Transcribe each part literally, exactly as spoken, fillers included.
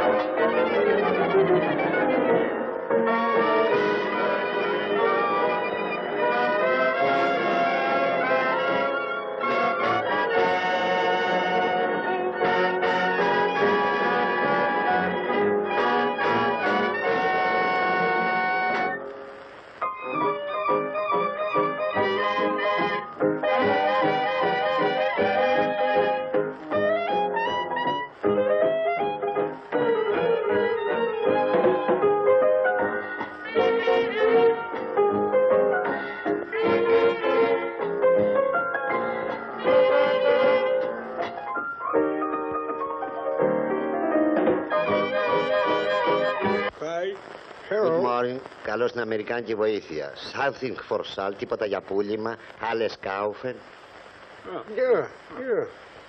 Καλώς στην Αμερικάνικη βοήθεια. Something for salt, τίποτα για πούλημα. Άλλες κάουφεν. Yeah, yeah.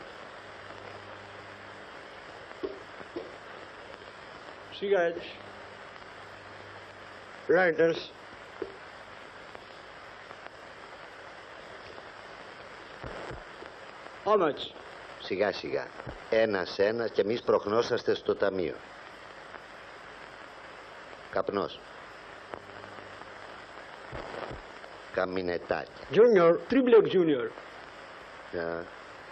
Cigarettes. Lighters. How much? Σιγά σιγά. Ένας ένας και εμείς προχνόσαστε στο ταμείο. Καπνός. Καμινετάκι. Junior, triple junior. Yeah.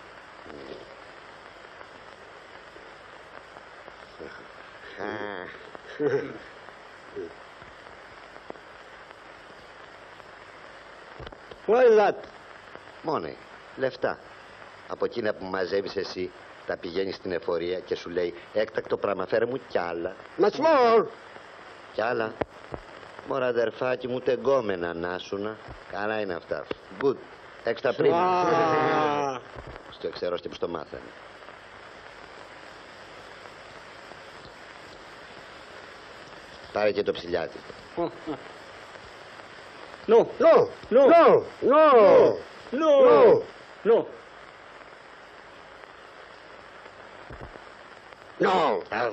What is that? Μόνοι, λεφτά. Από εκείνα που μαζεύεις εσύ, τα πηγαίνεις στην εφορία και σου λέει έκτακτο πράγμα, φέρε μου κι άλλα. Much more. Κι άλλα. Μωρά αδερφάκι μου, τεγκόμενα νάσουνα. Καλά είναι αυτά. Good. Έξτρα πριν. Στο ξέρω και που το μάθανε. Πάρε και το ψηλιάτικο. No, no, no, no, no, no, no, no. No.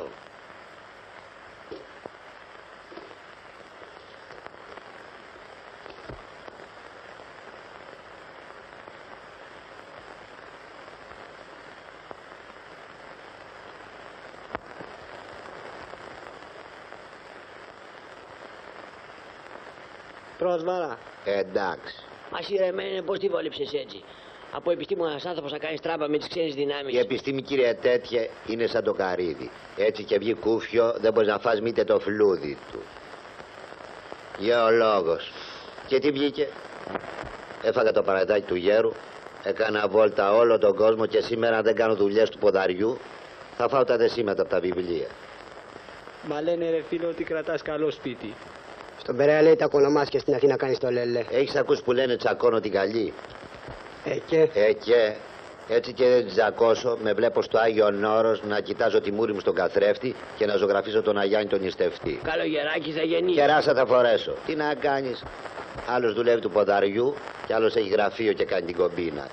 Πρόσβαρα. Εντάξει. Μα σειρεμένε, πώς τη βόλεψες έτσι. Από επιστήμονας άνθρωπος να κάνεις τράμπα με τις ξένες δυνάμεις. Η επιστήμη, κύριε τέτοια, είναι σαν το καρύδι. Έτσι και βγει κούφιο, δεν μπορείς να φας μήτε το φλούδι του. Γεωλόγος. Και τι βγήκε? Έφαγα το παρατάκι του γέρου, έκανα βόλτα όλο τον κόσμο και σήμερα, αν δεν κάνω δουλειές του ποδαριού, θα φάω τα δεσίματα από τα βιβλία. Μα λένε ρε φίλο ότι κρατάς καλό σπίτι. Στον Περαία λέει τα κονομάς και στην Αθήνα κάνεις το λελέ. Έχεις ακούσει που λένε τσακώνω την καλή? Ε, και... Ε, και... Έτσι και δεν τζακώσω, με βλέπω στο Άγιον Όρος να κοιτάζω τη μούρη μου στον καθρέφτη και να ζωγραφίσω τον Αγιάννη τον Ιστευτή. Καλογεράκι θα γεννήσει. Κεράσα θα φορέσω. Τι να κάνεις? Άλλος δουλεύει του ποδαριού και άλλος έχει γραφείο και κάνει την κομπίνα.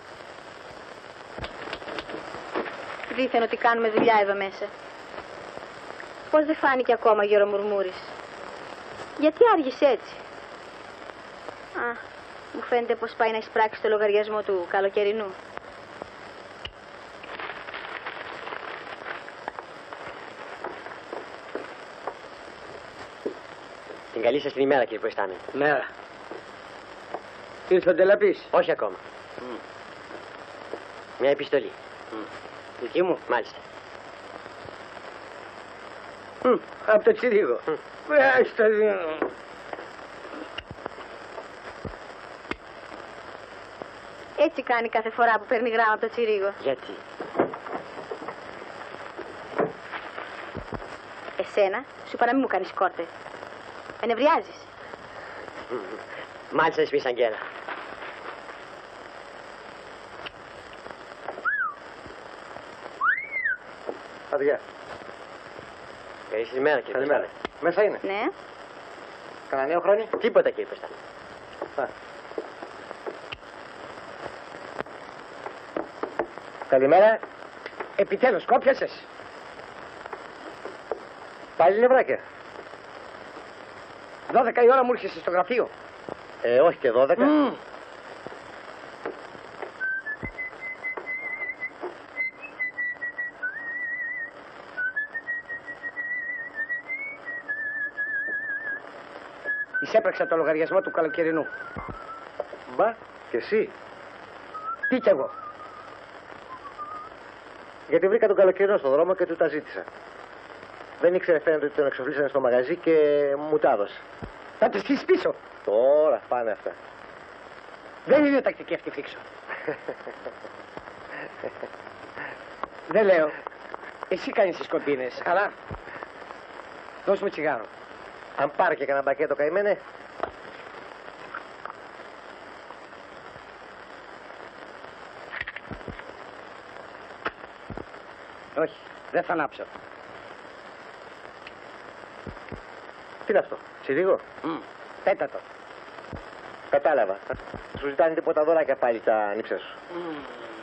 Δήθεν ότι κάνουμε δουλειά εδώ μέσα. Πώς δεν φάνηκε ακόμα, γερομουρμούρης? Γιατί άργησε έτσι? Α, μου φαίνεται πως πάει να εισπράξει το λογαριασμό του καλοκαιρινού. Την καλή σας την ημέρα, κύριε Προϊστάμενη. Μέρα. Ήρθε ο Ντελαπής? Όχι ακόμα. Mm. Μια επιστολή. Mm. Δική μου, μάλιστα. Mm. Από το Τσιρίγο. Mm. Βρέστε δύο. Έτσι κάνει κάθε φορά που παίρνει γράμμα από το Τσιρίγο. Γιατί? Εσένα, σου είπα να μην μου κάνεις κόρτες. Ενευριάζεις. Mm. Μάλιστα, εσύ Αγγέλα. Αδειά. Καλή σας ημέρα, κύριε Καλημέρα. Μέσα είναι. Ναι. Κανένα νέο χρόνο? Τίποτα, κύριε Προϊστάμενη. Καλημέρα. Επιτέλους, κόπιασες? Πάλι νευράκια. Δώδεκα η ώρα μου έρχεσαι στο γραφείο. Ε, όχι και δώδεκα. Mm. Εισέπραξα το λογαριασμό του καλοκαιρινού. Μπα, και εσύ. Τι κι εγώ. Γιατί βρήκα τον καλοκαιρινό στον δρόμο και του τα ζήτησα. Δεν ήξερε φαίνεται ότι τον εξοφλήσανε στο μαγαζί και μου τα έδωσε. Θα το στήσεις πίσω. Τώρα πάνε αυτά. Δεν είναι τακτική αυτή φίξο. Δεν λέω. Εσύ κάνεις τις κοντίνες, αλλά... Δώσ' μου τσιγάρο. Αν πάρει και κανένα μπακέτο καημένε. Όχι, δεν θα ανάψω. Τι είναι αυτό, τσιρίγο. Mm. Πέτα το. Κατάλαβα. Σου ζητάνε τίποτα δωράκια πάλι τα νύψα σου. Mm.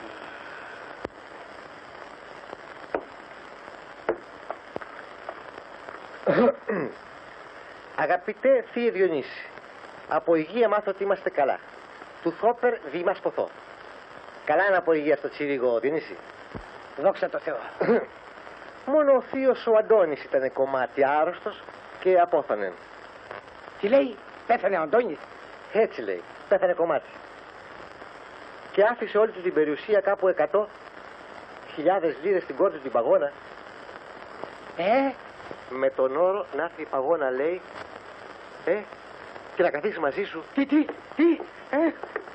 Αγαπητέ Θείε Διονύση, από υγεία μάθω ότι είμαστε καλά. Του θόπερ δι μας ποθώ. Καλά είναι από υγεία στο τσιρίγο, Διονύση. Δόξα τω Θεώ. Μόνο ο θείος ο Αντώνης ήταν κομμάτι άρρωστος και απόθανεν. Τι λέει, πέθανε ο Αντώνης. Έτσι λέει, πέθανε κομμάτι. Και άφησε όλη του την περιουσία κάπου εκατό χιλιάδες λίρες στην κόρη του την παγώνα. Ε, Με τον όρο να έρθει η παγώνα, λέει, ε, και να καθίσει μαζί σου. τι, τι, τι, ε.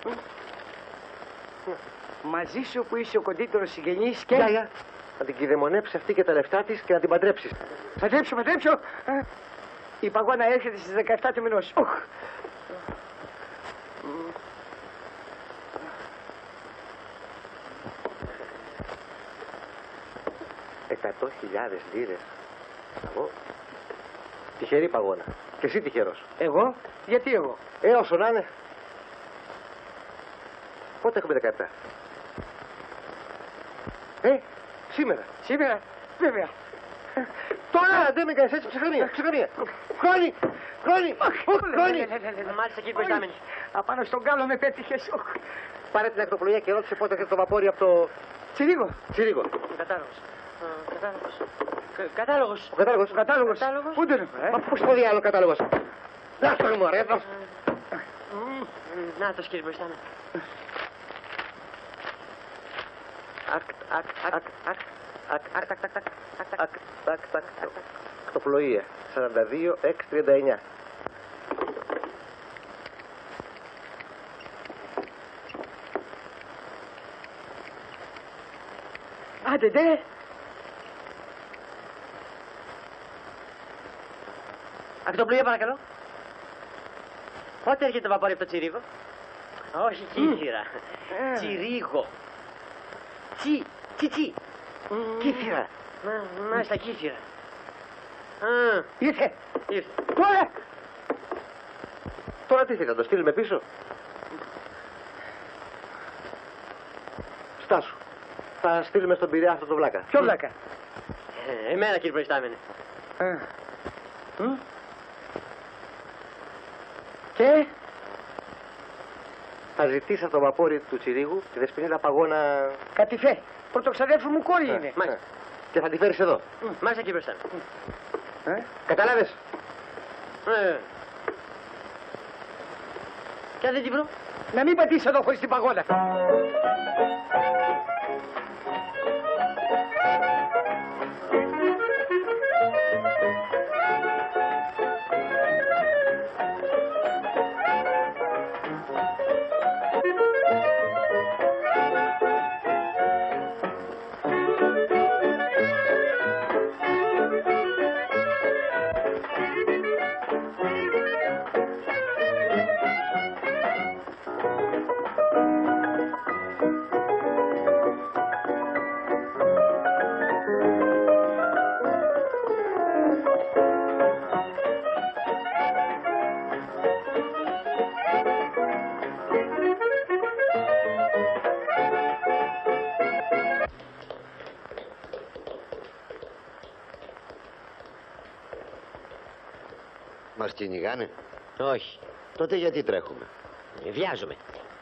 Μαζί σου που είσαι ο κοντύτερος συγγενής και... Γεια, γεια. Να την κυδαιμονέψεις αυτή και τα λεφτά της και να την παντρέψεις. Παντρέψω, παντρέψω. Ε, η παγώνα έρχεται στις δεκαεπτά του μηνός. Οχ. Εκατό χιλιάδες λίρες. Εγώ. Τυχερή παγώνα. Και εσύ τυχερός. Εγώ, γιατί εγώ. Ε, όσο να είναι. Πότε έχουμε δεκαεπτά. Ε, σήμερα. Σήμερα, βέβαια. Τώρα δεν με κάνεις έτσι, ψυχραιμία, ψυχραιμία. Χρόνι, χρόνι, χρόνι. Μάλιστα, κύριε Προϊστάμενη. Απάνω στον κάλο με πέτυχες. Οχ. Πάρε την ακτοπλοεία και ρώτησε πότε έρχεται το βαπόρι από το Τσιρίγο. τσιρίγο. Κατάλογος. Α, Κατάλογος. Κα- Κατάλογος. Ο κατάλογος. Ο κατάλογος. Κατάλογος. Πού τον έφερα, Μα ε. πώς το διάλογο κατάλογος. Να το μου, ρε. Μμ, Νάτος, κύριε Προϊστάμενη. Ακτ, ακτ, ακτ, ακτ, ακτ, ακτ, ακτ, ακτ, ακτ, ακτ. Ακ, τακ, τακ. Ακτοπλοεία. σαράντα δύο έξι τριάντα εννιά. Άντε, ντε. Ακτοπλοεία, παρακαλώ. Πότε έρχεται το βαπόρι από το Τσιρίγο. Όχι, κύθυρα. Ε. Τσιρίγο. Τσι, τσι, τσι. Κύθυρα. Μα- Μάλιστα, κύθυρα. Α, Ήρθε. ήρθε. Τώρα. Τώρα τι θα το στείλουμε πίσω. Στάσου. Θα στείλουμε στον Πειραιά αυτό το βλάκα. Ποιο βλάκα. Ε, Εμένα, κύριε Προϊστάμενη. Ε. Μ. Και. Θα ζητήσει από το βαπόρι του Τσιρίγου τη δεσποινίδα παγώνα. Κατηφέ. Πρωτοξαδέρφου μου κόρη είναι. Μάλιστα. Και θα τη φέρεις εδώ. Μάλιστα, κύριε Προϊστάμενη. Ε. Κατάλαβες. Ε. Και αν δεν την βρω. Να μην πατήσω εδώ χωρίς την παγώνα. Μας κυνηγάνε. Όχι. Τότε γιατί τρέχουμε. Ε, Βιάζομαι.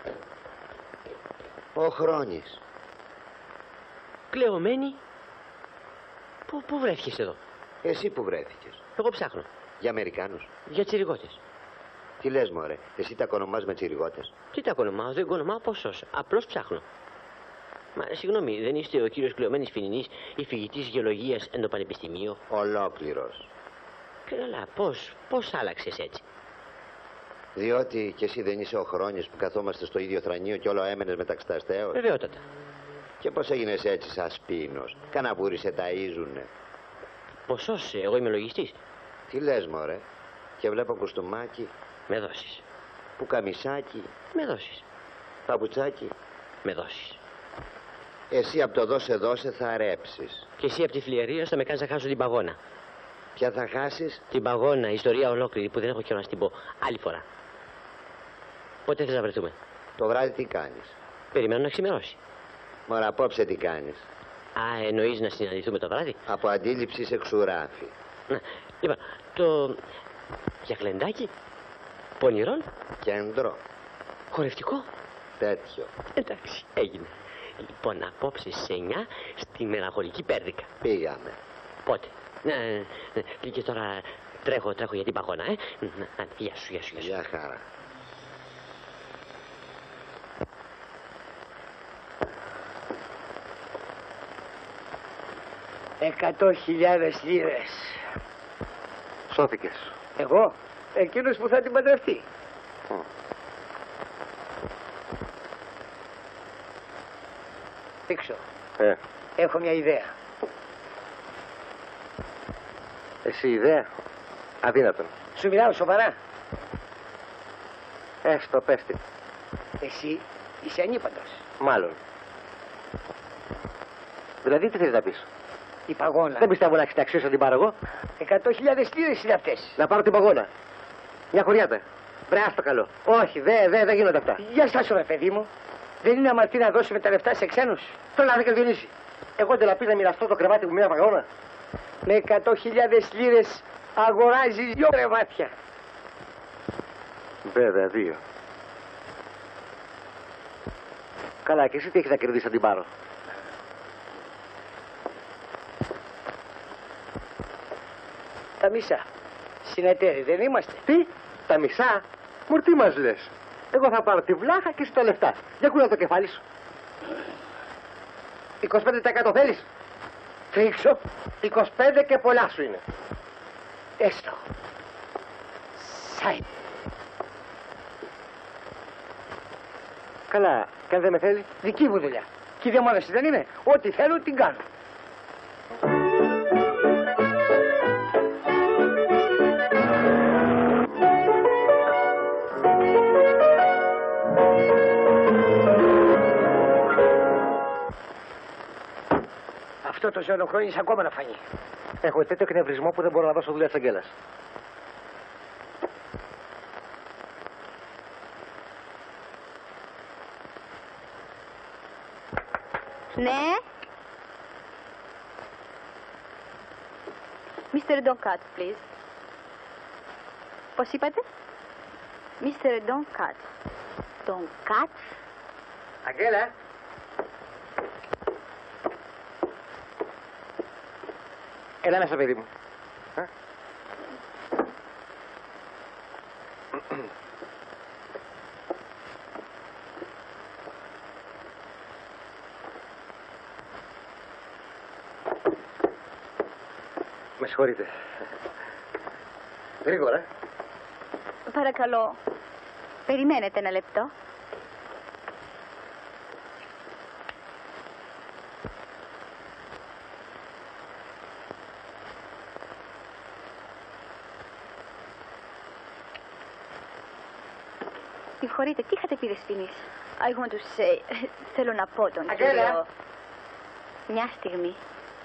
Ο Χρόνης. Κλεωμένη. Πού, πού βρέθηκες εδώ. Εσύ που βρέθηκες. Εγώ ψάχνω. Για Αμερικάνους. Για τσιριγώτες. Τι λες μωρέ, εσύ τα κονομάς με τσιριγώτες. Τι τα κονομάω, δεν κονομάω ποσός. Απλώς ψάχνω. Μα συγγνώμη, δεν είστε ο κύριος Κλεωμένης Φινινής, υφηγητής γεωλογίας εν το πανεπιστημίο? Ολόκληρος. Καλά, πώς, πώς άλλαξες έτσι? Διότι κι εσύ δεν είσαι ο Χρόνιος που καθόμαστε στο ίδιο θρανείο κι όλο έμενες μεταξύ τα αστέως. Βεβαιότατα. Και πώς έγινες έτσι σαν σπίνος. Καναβούρι σε ταΐζουνε. Ποσός, εγώ είμαι λογιστής. Τι λες μωρέ. Και βλέπω κουστούμάκι, Με δώσεις. πουκαμισάκι, Με δώσεις. παπουτσάκι. Με δώσεις. Εσύ από το δώσε δώσε θα ρέψεις. Και εσύ από τη φλιαρία θα με κάνεις να χάσω την παγώνα. Ποια θα χάσεις? Την παγώνα, ιστορία ολόκληρη που δεν έχω καιρό να την πω. Άλλη φορά. Πότε θες να βρεθούμε? Το βράδυ τι κάνεις? Περιμένω να ξημερώσει. Μωρά απόψε τι κάνεις? Α, εννοείς να συναντηθούμε το βράδυ? Από αντίληψη σε ξουράφι. Να, λοιπόν, το... για γλεντάκι, πονηρόν, Κέντρο. χορευτικό. Τέτοιο. Εντάξει, έγινε. Λοιπόν, απόψε σε εννιά στη μελαγχολική Πέρδικα. Πήγαμε. Πότε? Ναι, ναι, ναι. Και τώρα τρέχω, τρέχω για την παγώνα, ε. Να, γεια σου, γεια σου, γεια σου. Γεια χαρά. Εκατό χιλιάδες λίρες. Σώθηκες. Εγώ, εκείνος που θα την παντρευτεί. Mm. Δείξω. Ε, Έχω μια ιδέα. εσύ ιδέα. Αδύνατον. Σου μιλάω σοβαρά. Έστω, πες την. Εσύ είσαι ανήπαντος. Μάλλον. Δηλαδή τι θέλεις να πεις? Η παγώνα. Δεν πιστεύω να έχεις την αξία να την πάρω εγώ. Εκατό χιλιάδες λίρες είναι αυτές. Να πάρω την παγώνα. Μια χωριάτα. Βρε, άστο καλό. Όχι, δεν δε, δε γίνονται αυτά. Για στάσου ρε παιδί μου. Δεν είναι αμαρτή να δώσουμε τα λεφτά σε ξένους. Τον άδε και Διονύση. Εγώ δεν πει να μοιραστώ το κρεβάτι μου μια παγώνα. Με εκατό χιλιάδες λίρες αγοράζεις δυο κρεβάτια. Βέβαια, δύο. Καλά, και εσύ τι έχεις να κερδίσεις να την πάρω? Τα μισά. Συνεταίροι δεν είμαστε. Τι, τα μισά? Μου τι μας λες? Εγώ θα πάρω τη βλάχα και εσύ τα λεφτά. Για κούνα το κεφάλι σου. είκοσι πέντε τοις εκατό θέλεις? Τρίξω. είκοσι πέντε και πολλά σου είναι. Έστω. Σάι. Καλά, και αν δεν με θέλει? Δική μου δουλειά. Και η διαμόνωση δεν είναι. Ό,τι θέλω την κάνω. Αυτό το ζωνοχρόνις ακόμα να φανεί. Έχω τέτοιο εκνευρισμό που δεν μπορώ να δώσω δουλειά της Αγγέλας. Ναι. μίστερ Doncat, please. Πώς είπατε? μίστερ Doncat. Doncat. Αγγέλα. Έλα μέσα, παιδί μου. Α? Με συγχωρείτε. Γρήγορα. Παρακαλώ. Περιμένετε ένα λεπτό. Συγχωρείτε, τι είχατε πει Δεσποινής? I want to say, θέλω να πω τον Αγγέλα. κύριο... Μια στιγμή.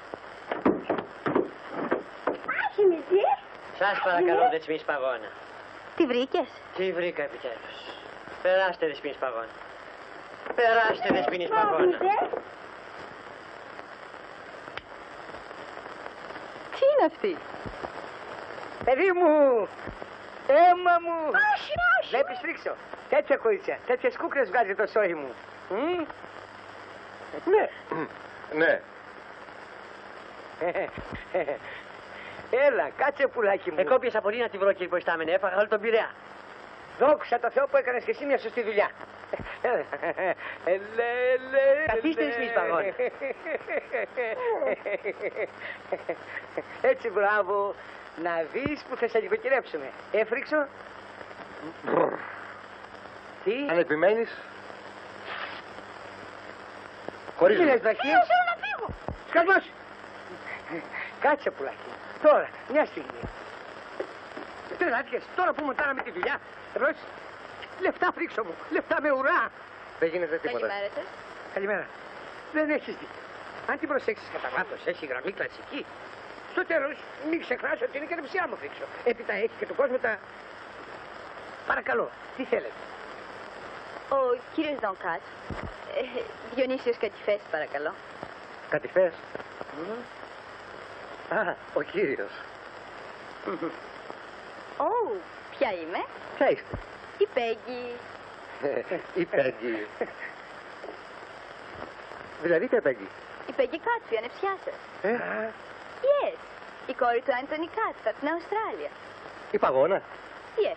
Σας παρακαλώ, Δεσποινής παγώνα. Τι βρήκες? Τι βρήκα επιτέλους. Περάστε, Δεσποινής παγώνα. Περάστε, Δεσποινής παγώνα. Τι είναι αυτή? Παιδί μου! Αίμα μου! Όχι, όχι! Βλέπεις ρίξω. Τέτοια κορίτσια, τέτοιες κούκλες βγάζει το σόι μου. Μμ. Ναι. Ναι. Έλα, κάτσε πουλάκι μου. Εγώ πιασα πολύ να τη βρω, κύριε Ποϊστάμενε. Έφαγα όλο τον Πειραιά. Δόξα τω Θεώ που έκανες και εσύ μια σωστή δουλειά. Καθίστε εσείς παγόνια. Έτσι, μπράβο. Να δεις που θα σε νοικοκυρέψουμε. Έφρυξω. Τι. Αν επιμένεις. Χωρίς. Τι λες, Βραχή. Θέλω να φύγω. Σκασμός. Κάτσε, πουλάκι. Τώρα, μια στιγμή. Τρελάθηκες, τώρα που μοντάραμε τη δουλειά. Εμπρός. Λεφτά φρίξω μου. Λεφτά με ουρά. Δεν γίνεται τίποτα. Καλημέρα σας. Καλημέρα. Δεν έχεις δίκιο. Αν την προσέξεις κατά βάθος, έχει γραμμή κλασική. Στο τέλος, μην ξεχνάς ότι είναι και δεξιά μου φρίξω. Έπειτα έχει και του κόσμου τα... Παρακαλώ, τι θέλετε. Ο κύριος Δονκάτ. Ε, Διονύσιος Κατηφές, παρακαλώ. Κατηφές. Α, ο κύριος. Ω, ποια είμαι. Ποια είστε. Η Πέγγι. Η Πέγγι. Δηλαδή τι Πέγγι. Η Πέγγι Κάτσου, η ανεψιά σας. Ε, Yes. Η κόρη του Άντωνι Κάτς, από την Αυστράλια. η παγώνα. Yes.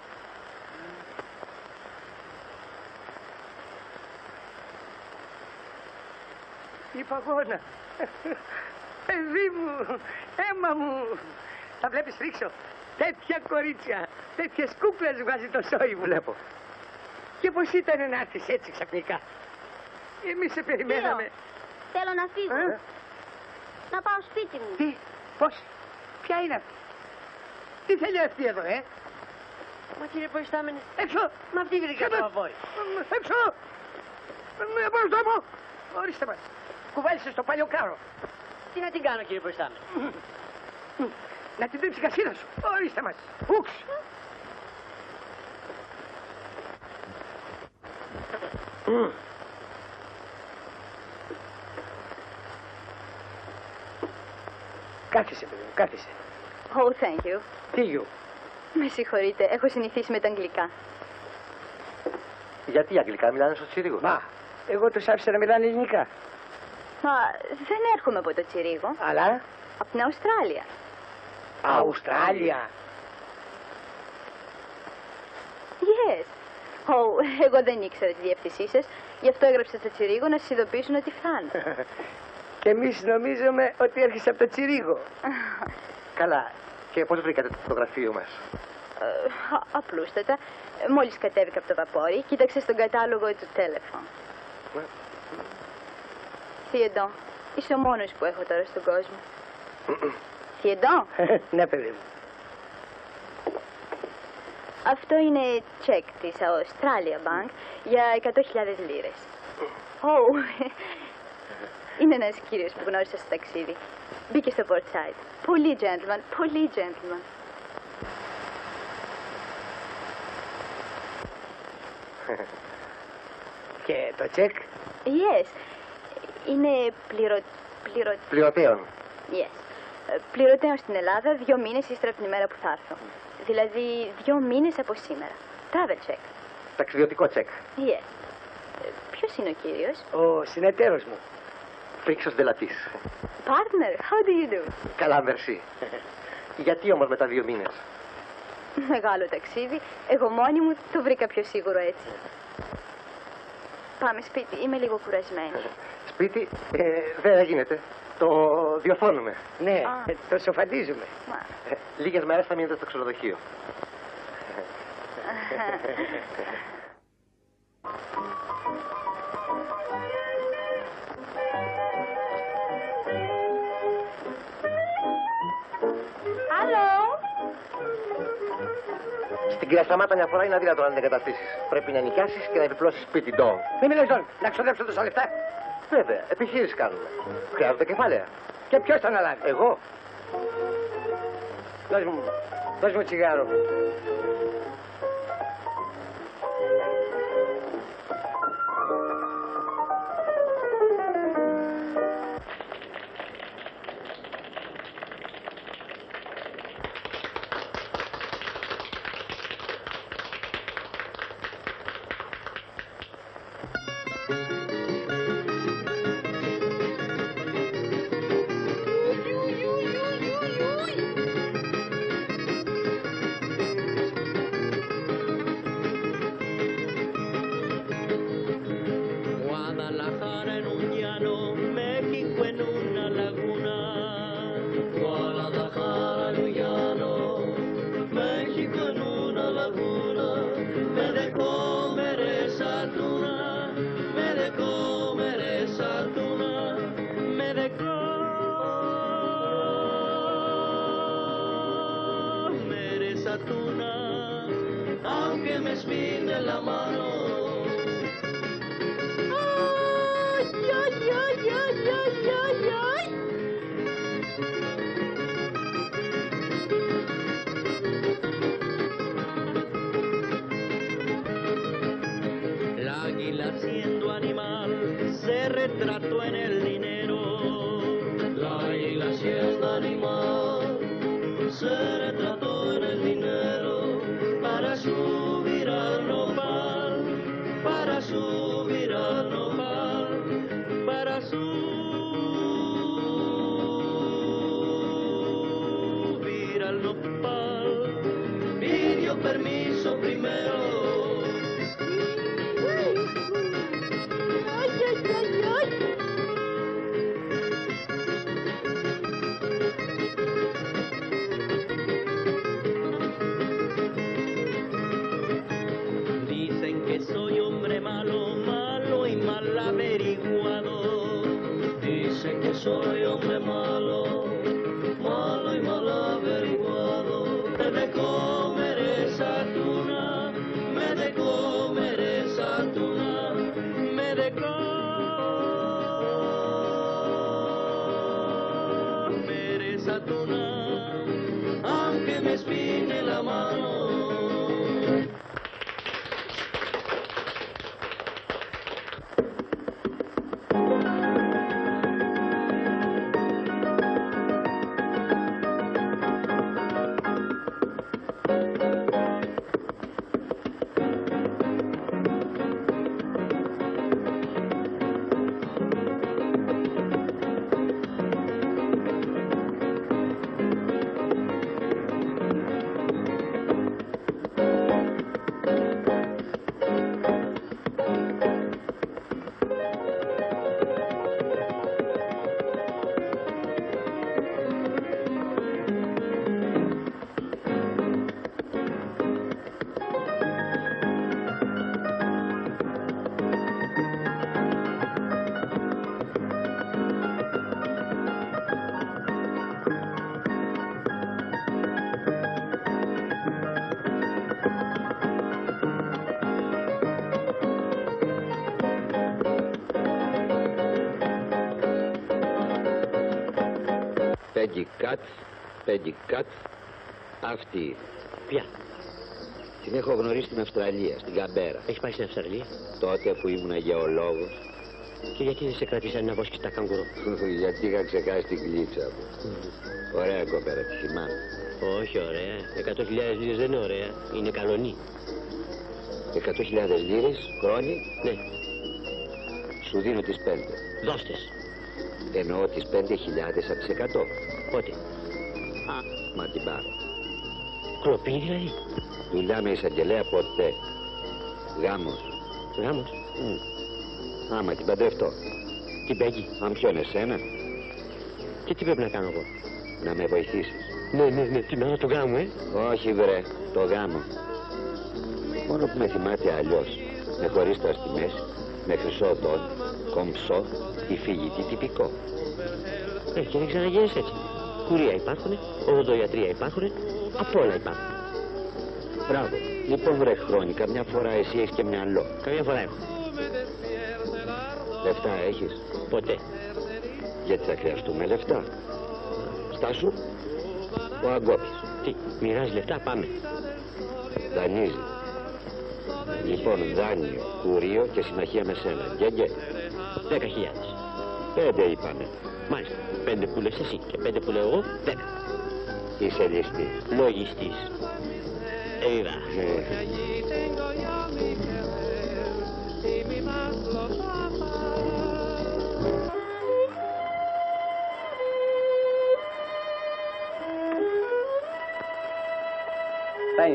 Η παγώνα. Παιδί μου, αίμα μου. Θα βλέπεις φρίξω. Τέτοια κορίτσια, τέτοιες κούκλες βγάζει το σόι μου. Βλέπω. Και πώς ήταν να έρθεις έτσι ξαφνικά. Εμείς σε περιμέναμε. Θέλω να φύγω. Ε? Να πάω σπίτι μου. Τι, πώς, ποια είναι αυτή. Τι θέλει αυτή εδώ, ε. Μα κύριε Προϊστάμενε, Έξω. μα αυτή βρήκα το αβόη. Έξω. Με μπροστά μου. Ορίστε μας. Κουβάλισε στο παλιό κάρο. Τι να την κάνω κύριε Προϊστάμενε. Να την δείξει η κασίδα σου. Ορίστε μας. Ούξ. Κάθισε, παιδί μου, κάθισε. Oh, thank you. Τι γιου. Με συγχωρείτε, έχω συνηθίσει με τα αγγλικά. Γιατί αγγλικά μιλάνε στο Τσίριγο. Μα, εγώ τους άφησα να μιλάνε ελληνικά. Μα δεν έρχομαι από το Τσιρίγο, Αλλά, από την Αυστράλια. Αυστράλια. Yes. Oh, εγώ δεν ήξερα τη διεύθυνσή σας, γι' αυτό έγραψα στο Τσιρίγο να σας ειδοποιήσουν ότι φτάνω. Και εμείς νομίζουμε ότι έρχεσαι από το Τσιρίγο. Καλά. Και πώς βρήκατε το γραφείο μας. Ε, α- απλούστατα. Μόλις κατέβηκα από το βαπόρι, κοίταξα στον κατάλογο του τηλεφών. Θιεντό, είσαι ο μόνος που έχω τώρα στον κόσμο. Θιεντό, Ναι, παιδί μου. αυτό είναι τσεκ της Australia Bank για εκατό χιλιάδες λίρες. Oh, είναι ένας κύριος που γνώρισα στο ταξίδι. Μπήκε στο port side. Πολύ gentleman, πολύ gentleman. Και το τσεκ. Yes. Είναι πληρω... πληρω... Πληρωτέων. Yes. Ε, Πληρωτέων στην Ελλάδα δύο μήνες ύστερα από την ημέρα που θα έρθω. Δηλαδή δύο μήνες από σήμερα. Travel check. Ταξιδιωτικό τσεκ. Yes. Ε, Ποιος είναι ο κύριος? Ο συνεταίρος μου. Φρίξος Δελατής. Partner, how do you do? Καλά, μερσή. Γιατί όμως μετά δύο μήνες. Μεγάλο ταξίδι. Εγώ μόνη μου το βρήκα πιο σίγουρο έτσι. Πάμε σπίτι. Είμαι λίγο κουρασμένη. Σπίτι ε, δεν γίνεται. Το διορθώνουμε. Ναι, Α. ε, το σοφαντίζουμε. Μα... Ε, λίγες μέρες θα μείνετε στο ξενοδοχείο. Άλλο! Στην κυρία Σταμάτα μια φορά είναι αδύνατο να την εγκαταστήσεις. Πρέπει να νοικιάσεις και να επιπλώσεις σπίτι ντόμ. Μην μιλάς τώρα, να ξοδέψω τόσα λεφτά. Βέβαια, επιχείρηση κάνουμε. Χρειάζονται κεφάλαια. Και ποιος θα αναλάβει. Εγώ. Δώσ' μου, δώσ' μου τσιγάρο. esa tuna, aunque me espine la mano. Ay, ay, ay, ay, ay, ay, ay. La águila siendo animal se retrató en el dinero. La águila siendo animal se retrató en el dinero para subir al nopal, para subir al nopal, para subir al nopal. Pidió permiso primero. Ay, ay, ay, ay. Dicen que soy hombre malo, malo y mal averiguado. Dicen que soy hombre malo, malo y mal averiguado. Me de comer esa tuna, me de comer esa tuna, me de comer esa tuna, aunque me espine la mano. Πέγγι Κατ, Πέγγι Κατ, αυτή. Ποια? Την έχω γνωρίσει στην Αυστραλία, στην Καμπέρα. Έχει πάει στην Αυστραλία. Τότε που ήμουν γεωλόγος. Και γιατί δεν σε κρατήσανε να βόσκεις τα καγκουρό? Γιατί είχα ξεχάσει την κλίτσα μου. Mm. Ωραία κοπέρα, τη θυμάμαι. Όχι ωραία. Εκατό χιλιάδες λίρες δεν είναι ωραία. Είναι καλονή. Εκατό χιλιάδες λίρες, χρόνι. Ναι. Σου δίνω τις πέντε. Δώστες. Εννοώ τις πέντε χιλιάδες από τις εκατό. Πότε? Α, μα την πάρω. Κλοπή δηλαδή. Δουλειά με εισαγγελέα ποτέ. Γάμος. Γάμος. Mm. Άμα την παντρευτώ. Την Πέγγι. Αν ποιον εσένα. Και τι πρέπει να κάνω εγώ? Να με βοηθήσεις. Ναι, ναι, ναι. Την ώρα του γάμου, ε. Όχι βρε, το γάμο. Μόνο που με θυμάται αλλιώς. Με χωρίστρα στη μέση, με χρυσό δόν, κομψό, υφηγητή τυπικό. Ε, και δεν ξαναγίνεις έτσι. Κουρία υπάρχουνε, οδοντοιατρία υπάρχουνε, απ' όλα υπάρχουν. Μπράβο. Λοιπόν βρε χρόνι, καμιά φορά εσύ έχεις και μυαλό. Καμιά φορά έχω. Λεφτά έχεις? Ποτέ. Γιατί θα χρειαστούμε λεφτά. Στάσου. Ο Αγκώπης. Τι, μοιράζει λεφτά, πάμε. Δανείζει. Λοιπόν, δάνειο, κουρίο και συμμαχία με σένα. Γκέγκε. Δέκα χιλιάδες. Πέντε είπαμε. Μάλιστα. Πέντε που λες εσύ και πέντε που λέω εγώ, δέκα. Είσαι ληστή. Λογιστής. Εύα. Φτάνει.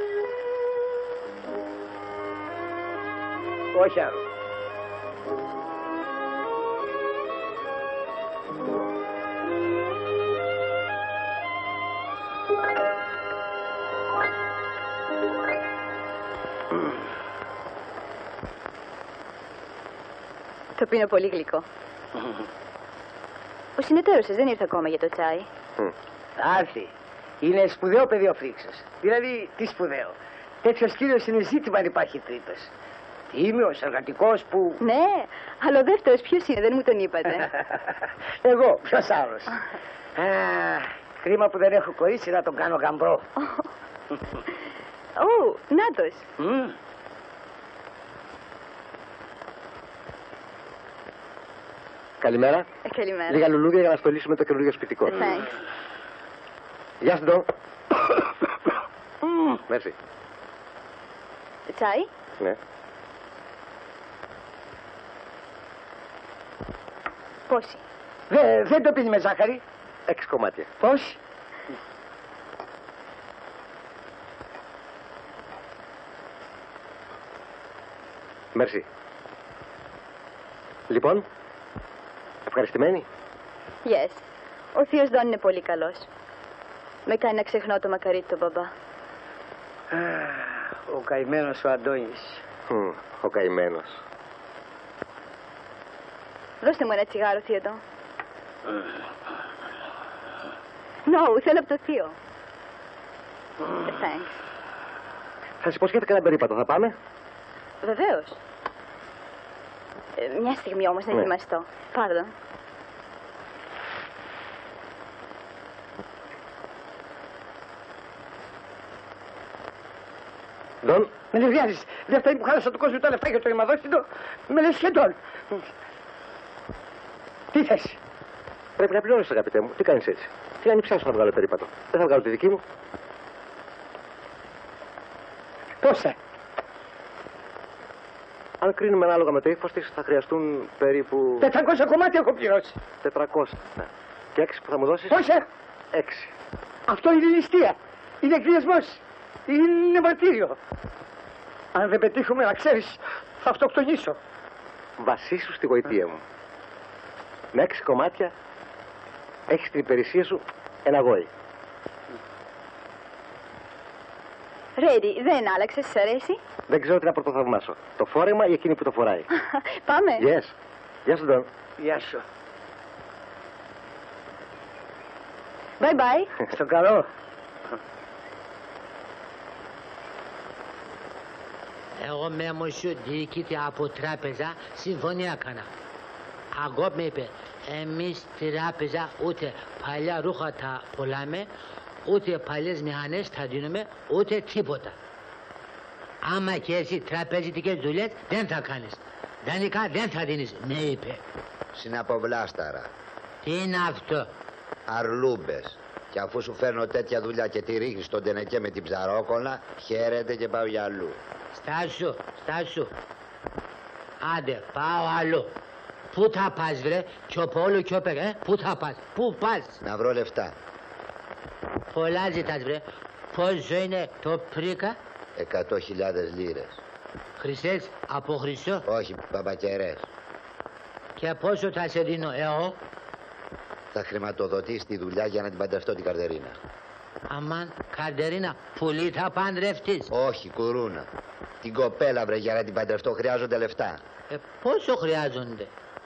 Όχι άλλο. Το πίνω πολύ γλυκό. Ο συνεταίρος σας δεν ήρθε ακόμα για το τσάι. Θα έρθει. Είναι σπουδαίο παιδί ο Φρίξος. Δηλαδή, τι σπουδαίο. Τέτοιος κύριος είναι ζήτημα αν υπάρχει τρύπες. Τίμιος, εργατικός που... Ναι, αλλά ο δεύτερος ποιος είναι, δεν μου τον είπατε. Εγώ, ποιος άλλος. Α, κρίμα που δεν έχω κορίτσι να τον κάνω γαμπρό. Ω, νάτος. Mm. Καλημέρα. Ε, καλημέρα. Λίγα λουλούδια για να στολίσουμε το καινούργιο σπιτικό. Ε, thanks. Γεια σου, Ντόν. Merci. Τσάι. Ναι. Πόσοι? Δε, δεν το πίνει με ζάχαρη. Έξι κομμάτια. Πώς? Merci. Λοιπόν, ευχαριστημένοι. Yes. Ο θείος Δον είναι πολύ καλός. Με κάνει να ξεχνώ το μακαρίτι του μπαμπά. Α, ο καημένος ο Αντώνης. Μ, ο καημένος. Δώστε μου ένα τσιγάρο, θείο Δον. No, θέλω από το θείο. Thanks. Σας υποσχέθηκα ένα περίπατο, θα πάμε? Βεβαίως. Ε, μια στιγμή όμως να Ναι. ετοιμαστώ. Πάρδο. Ντόν, Με νευριάζεις. Δεν φτάνει που χάλασα του κόσμου τα λεφτά για το ρημαδόστιτο. Με λες σχεδόν. Τι θες? πρέπει να πληρώνεις, αγαπητέ μου. Τι κάνεις έτσι? Τι ανυψιάσου να βγάλω περίπατο? Δεν θα βγάλω τη δική μου. Πόσα? Αν κρίνουμε ανάλογα με το ύφος της, θα χρειαστούν περίπου τετρακόσια κομμάτια έχω πληρώσει. τετρακόσια. Ναι. Και έξι που θα μου δώσεις? Πόσα? Έξι. Αυτό είναι ληστεία. Είναι εκβιασμός. Είναι μαρτύριο. Αν δεν πετύχουμε, να ξέρεις, θα αυτοκτονήσω. Βασίσου στη γοητεία μου. Με έξι κομμάτια έχεις την υπηρεσία σου ένα γόη. Ρέντι, δεν άλλαξες, σ' αρέσει? Δεν ξέρω τι να πρωτοθαυμάσω. Το φόρεμα ή εκείνη που το φοράει. Πάμε. Yes. Γεια σου, Ντόν. Γεια σου. Bye bye. Στο καλό. Εγώ με μουσιού διοικητή από τράπεζα συμφωνία έκανα. Εγώ με είπε, εμείς τράπεζα ούτε παλιά ρούχα τα πουλάμε, ούτε παλιές μηχανές τα δίνουμε, ούτε τίποτα. Άμα και εσύ τραπεζιτικές δουλειές δεν θα κάνεις. Δανεικά δεν θα δίνεις, με είπε. Συναποβλάσταρα. Τι είναι αυτό? Αρλούμπες. Και αφού σου φέρνω τέτοια δουλειά και τη ρίχνεις στον τενεκέ με την ψαρόκολα, χαίρεται και πάω για αλλού. Στάσου, στάσου. Άντε, πάω αλλού. Πού θα πας βρε, κι ο Πόλο κι ο Πέρα, ε? Πού θα πας, πού πας? Να βρω λεφτά. Πολλά ζητάς βρε. Πόσο είναι το πρίκα? Εκατό χιλιάδες λίρες. Χρυσές, από χρυσό. Όχι, μπαμπακερές. Και πόσο θα σε δίνω εγώ? Θα χρηματοδοτείς τη δουλειά για να την παντρευτώ την Καρτερίνα. Αμάν, Καρτερίνα, πουλί θα παντρευτείς. Όχι, κουρούνα. Την κοπέλα, βρε, για να την παντρευτώ χρειάζονται λεφτά. Ε, πόσο χρειάζονται?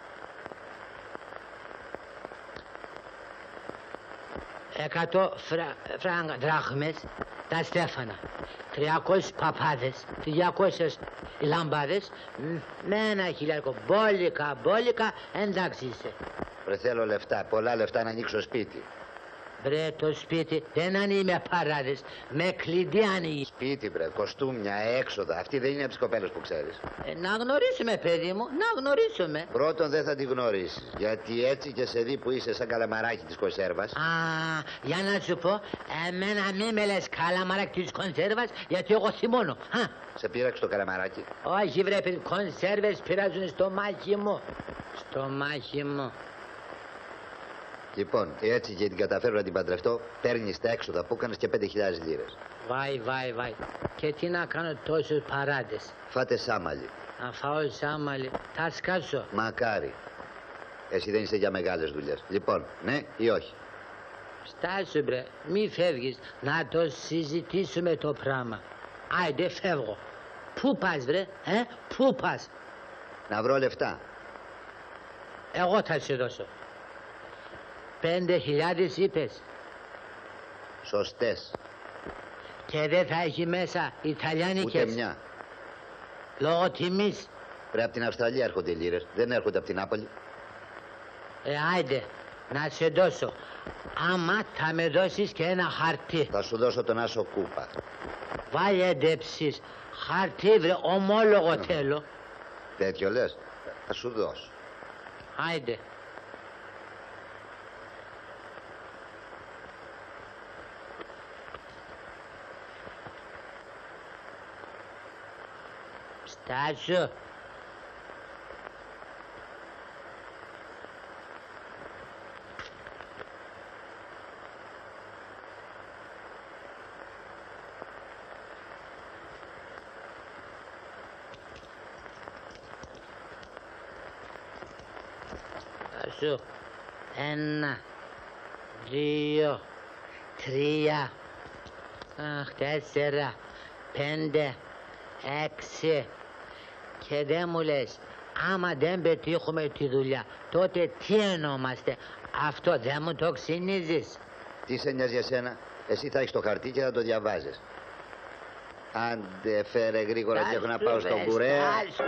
Εκατό φρα, φράγκα δράχμες, τα στέφανα. Τριακόσιες παπάδες, διακόσιες λαμπάδες, μ, με ένα χιλιάρικο. Μπόλικα, μπόλικα, εντάξει είσαι. Βρε, θέλω λεφτά, πολλά λεφτά να ανοίξω σπίτι. Βρε, το σπίτι δεν ανοίγει με παράδες, με κλειδί ανοίγει. Σπίτι, βρε, κοστούμια, έξοδα. Αυτή δεν είναι από τις κοπέλες που ξέρεις. Ε, να γνωρίσουμε, παιδί μου, να γνωρίσουμε. Πρώτον, δεν θα τη γνωρίσεις. Γιατί έτσι και σε δει που είσαι σαν καλαμαράκι της κονσέρβας. Α, για να σου πω, εμένα μη με λες καλαμαράκι της κονσέρβας, γιατί εγώ θυμώνω. Α, Σε πείραξε το καλαμαράκι. όχι βρε, παιδί, κονσέρβες πειράζουν στο μάχη μου. Στο μάχη μου. Λοιπόν, έτσι και την καταφέρω να την παντρευτώ, παίρνεις τα έξοδα που έκανες και πέντε χιλιάδες λίρες. Βάι, βάι, βάι. Και τι να κάνω τόσους παράδες. Φάτε σάμαλι. Να φάω σάμαλι, θα σκάσω. Μακάρι. Εσύ δεν είσαι για μεγάλες δουλειές. Λοιπόν, ναι ή όχι? Στάσου μπρε, μη φεύγεις, να το συζητήσουμε το πράγμα. Άιντε φεύγω. Πού πας βρε, ε, πού πας? Να βρω λεφτά. Εγώ θα σε δώσω. Πέντε χιλιάδες είπες. Σωστές. Και δεν θα έχει μέσα Ιταλιάνικες. Ούτε μια. Λόγω τιμής. Πρέπει από την Αυστραλία έρχονται οι λίρες. Δεν έρχονται από την Νάπολη. Ε, άιντε, να σε δώσω. Άμα θα με δώσεις και ένα χαρτί. Θα σου δώσω τον Άσο Κούπα. Βάλε εντέψεις. Χαρτί βρε, ομόλογο θέλω. Τέτοιο λες. Θα σου δώσω. Άιντε. Στάσου. Στάσου. Ένα, δύο, τρία, αχ, τέσσερα, πέντε, έξι. Και δεν μου λες, άμα δεν πετύχουμε τη δουλειά, τότε τι εννοούμαστε? Αυτό δεν μου το ξυνίζεις? Τι σε νοιάζει εσένα? Εσύ θα έχεις το χαρτί και θα το διαβάζεις. Άντε φέρε γρήγορα και έχω να πάω στον κουρέ.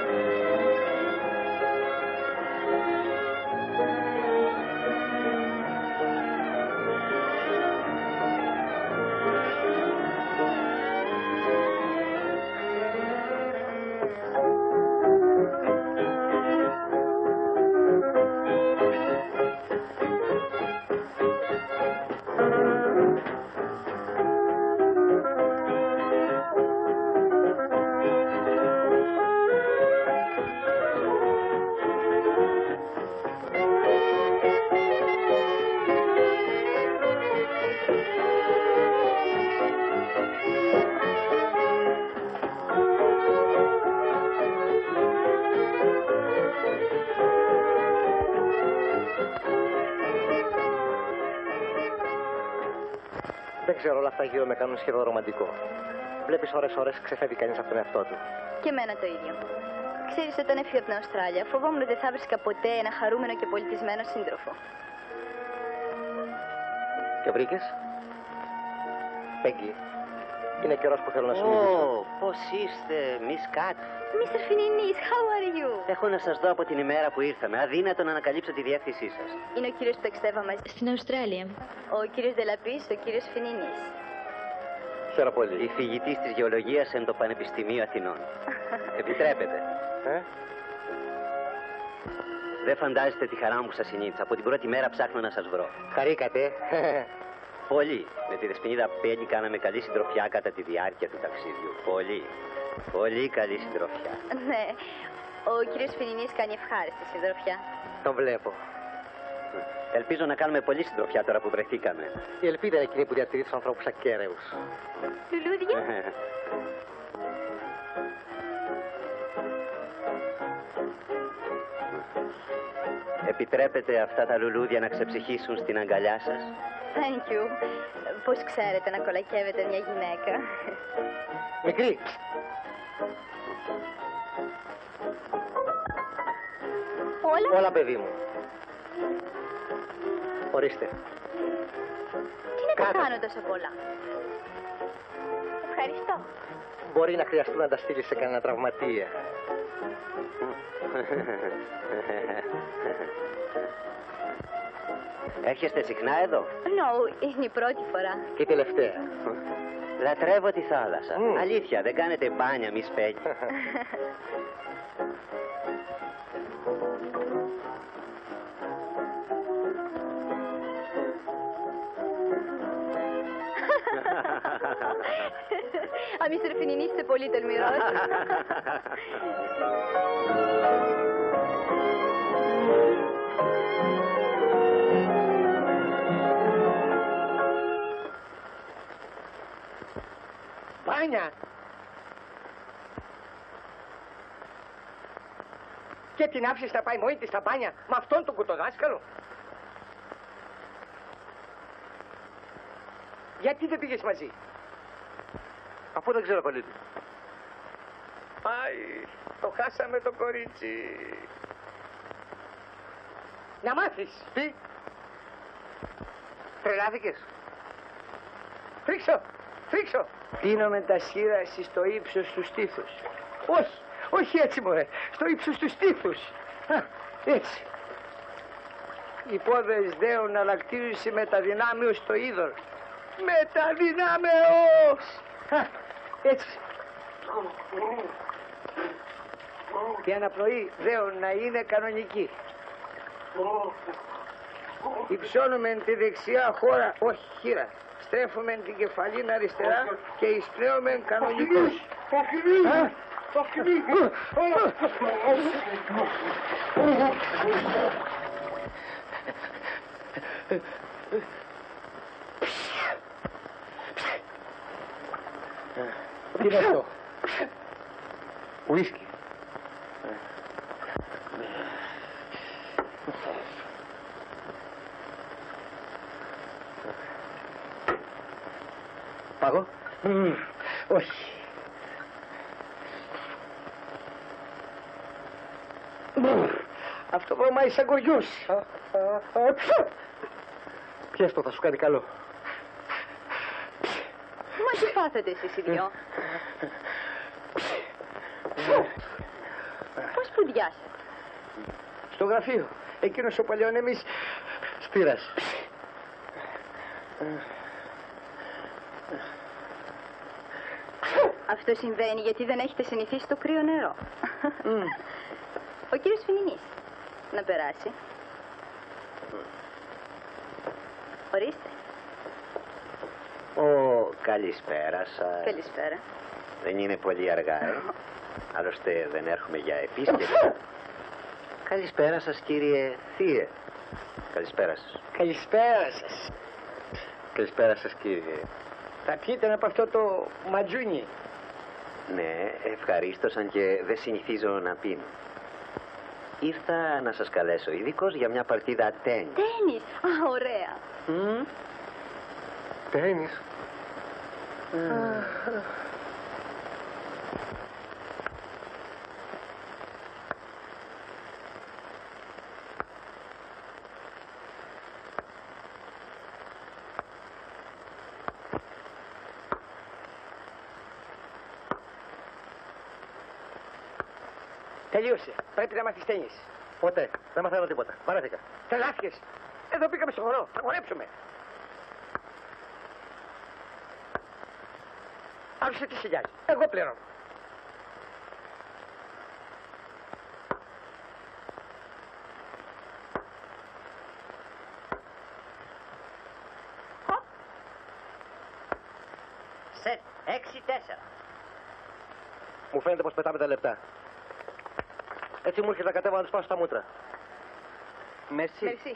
Δεν ξέρω, όλα αυτά γύρω με κάνουν σχεδόν ρομαντικό. Βλέπεις ώρες-ώρες ξεφεύγει κανείς από τον εαυτό του. Και εμένα το ίδιο. Ξέρεις, όταν έφυγα από την Αυστράλια, φοβόμουν ότι δεν θα βρίσκα ποτέ ένα χαρούμενο και πολιτισμένο σύντροφο. Και βρήκες? Πέγγι, είναι καιρός που θέλω να σου μιλήσω. Ω, πώς είστε, Miss Cat? μίστερ Φινινής, how are you? Έχω να σας δω από την ημέρα που ήρθαμε. Αδύνατο να ανακαλύψω τη διεύθυνσή σας. Είναι ο κύριος που ταξιδεύα μαζί. Στην Αυστράλια. Ο κύριος Δελαπής, ο κύριος Φινινής. Χαίρομαι πολύ. Η φοιτητής της γεωλογίας εν το Πανεπιστημίο Αθηνών. Επιτρέπετε. Ε? Δεν φαντάζεστε τη χαρά μου που σας συνήθισα. Από την πρώτη μέρα ψάχνω να σας βρω. Χαρήκατε. Πολύ. Με τη δεσποινίδα Πέγγι κάναμε καλή συντροφιά κατά τη διάρκεια του ταξίδιου. Πολύ. Πολύ καλή συντροφιά. Ναι, ο κύριος Φινινής κάνει ευχάριστη συντροφιά. Τον βλέπω. Ελπίζω να κάνουμε πολύ συντροφιά τώρα που βρεθήκαμε. Η ελπίδα είναι εκείνη που διατηρεί τους ανθρώπους ακέραιους. Λουλούδια. Επιτρέπετε αυτά τα λουλούδια να ξεψυχήσουν στην αγκαλιά σας? Thank you. Πώς ξέρετε να κολακεύετε μια γυναίκα? Μικρή. Όλα. Όλα, παιδί μου. Ορίστε. Τι να τα Κράτα. κάνω τόσο πολλά? Ευχαριστώ. Μπορεί να χρειαστούν να τα στείλει σε κανένα τραυματία. Έρχεστε συχνά εδώ? No, είναι η πρώτη φορά. Και η τελευταία. Λατρεύω τη θάλασσα. Mm. Αλήθεια, δεν κάνετε μπάνια, Miss Peggy? Α, μίστερ Φινινής, είστε πολύ τολμηρός. Μπάνια. Και την άφησες να πάει μόνη της στα μπάνια με αυτόν τον κουτοδάσκαλο? Γιατί δεν πήγες μαζί? Αφού δεν ξέρω πολύ του. Άι, το χάσαμε το κορίτσι. Να μάθεις. Τι? Τρελάθηκες? Φρίξω, φρίξω. Δίνομαι τα σχήρα στο ύψος του στήθους. Όχι, όχι έτσι μωρέ, στο ύψος του στήθους. Α, έτσι. Οι πόδες δέον αλλακτήριση με τα δυνάμεως στο είδωρ. Με τα δυνάμεως. Α, έτσι. Και αναπνοή δέον να είναι κανονική. Υψώνουμε τη δεξιά χώρα, όχι χείρα. Στρέφουμε την κεφαλήν αριστερά και εισπνέουμε κανονικούς. Τι είναι αυτό? Ουίσκι. Πάγω? Mm, όχι. Mm, αυτό βρωμάει σαν κοριούς. Πιες το, θα σου κάνει καλό. Μα τι πάθετε εσείς οι δυο? Πώς πουδιάσατε? Στο γραφείο. Εκείνος ο παλαιονέμις σπήρας. Αυτό συμβαίνει γιατί δεν έχετε συνηθίσει το κρύο νερό. Mm. Ο κύριος Φινινής. Να περάσει. Ορίστε. Ω, καλησπέρα σας. Καλησπέρα. Δεν είναι πολύ αργά, ε. Άλλωστε δεν έρχομαι για επίσκεψη. Καλησπέρα σας, κύριε Θείε. Καλησπέρα σας. Καλησπέρα σας. Καλησπέρα σας, κύριε. Θα πιείτε από αυτό το ματζούνι. Ναι, ευχαρίστως, αν και δεν συνηθίζω να πίνω. Ήρθα να σας καλέσω ειδικώς για μια παρτίδα τένις. Τένις. Α, ωραία. Mm. Τένις. Mm. Τελείωσε. Πρέπει να μάθεις τένις. Ποτέ. Δεν μαθαίνω τίποτα. Παρέθηκα. Τρελάθηκες. Εδώ πήγαμε στο χορό. Θα χορέψουμε. Άκουσε τι σε νοιάζει. Εγώ πληρώνω. Σετ, έξι τέσσερα. Μου φαίνεται πως πετάμε τα λεπτά. Έτσι μου έρχεται να κατέβω να τους πάω στα μούτρα. Μερσή. Μερσή.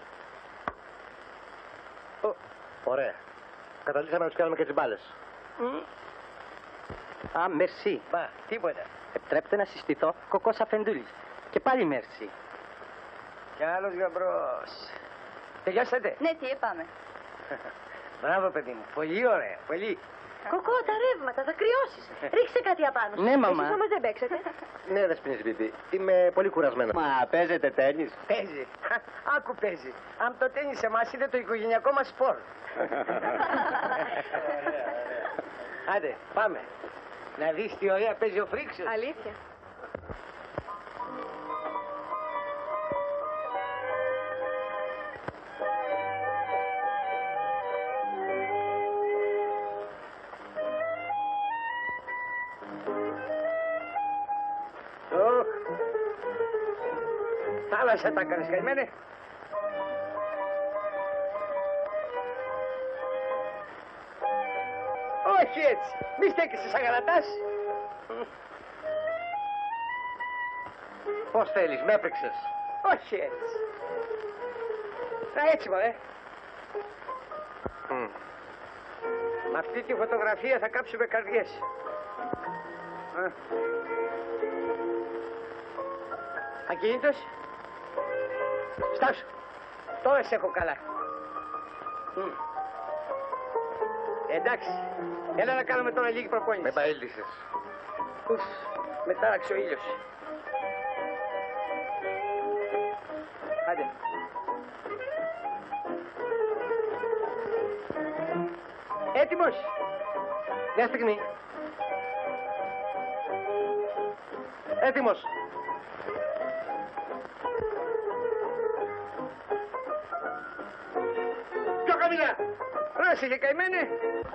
Ω, ωραία. Καταλήξαμε να τους κάνουμε και τις μπάλες. Mm. Α, μερσή. Μπα, τίποτα. Επιτρέπετε να συστηθώ Κοκός Αφεντούλης. Και πάλι μερσή. Κι άλλος γαμπρός. Τελειώσατε. Ναι, τι πάμε. Μπράβο, παιδί μου. Πολύ ωραία. Πολύ. Κοκό, τα ρεύματα, θα κρυώσεις. Ρίξε κάτι απάνω σου. Ναι, μαμά. Εσείς όμως δεν παίξετε. Ναι, Δεσποινής Μπίμπη. Είμαι πολύ κουρασμένο. Μα παίζετε τένις? Παίζει. Άκου παίζει. Αν το τένις σε εμάς είναι το οικογενειακό μας σπορ. Άντε, πάμε. Να δεις τι ωραία παίζει ο Φρίξος. Αλήθεια. Ωχ. Θάλασσα τα κάνεις καημένε. Όχι έτσι. Μη στέκεσαι σαν γαλατάς. Πώς θέλεις, με έπαιξες. Όχι έτσι. Να έτσι μωρέ. Mm. Με αυτή τη φωτογραφία θα κάψουμε καρδιές. Α. Ακίνητος. Στάσου. Τώρα σε έχω καλά. Μ. Εντάξει. Έλα να κάνουμε τώρα λίγη προπόνηση. Με παέλτησες. Ουφ, με τάραξε ο ήλιος. Άντε. Έτοιμος. Μια στιγμή. Έτοιμος. Πιο χαμηλά. Πρόσεχε καημένε.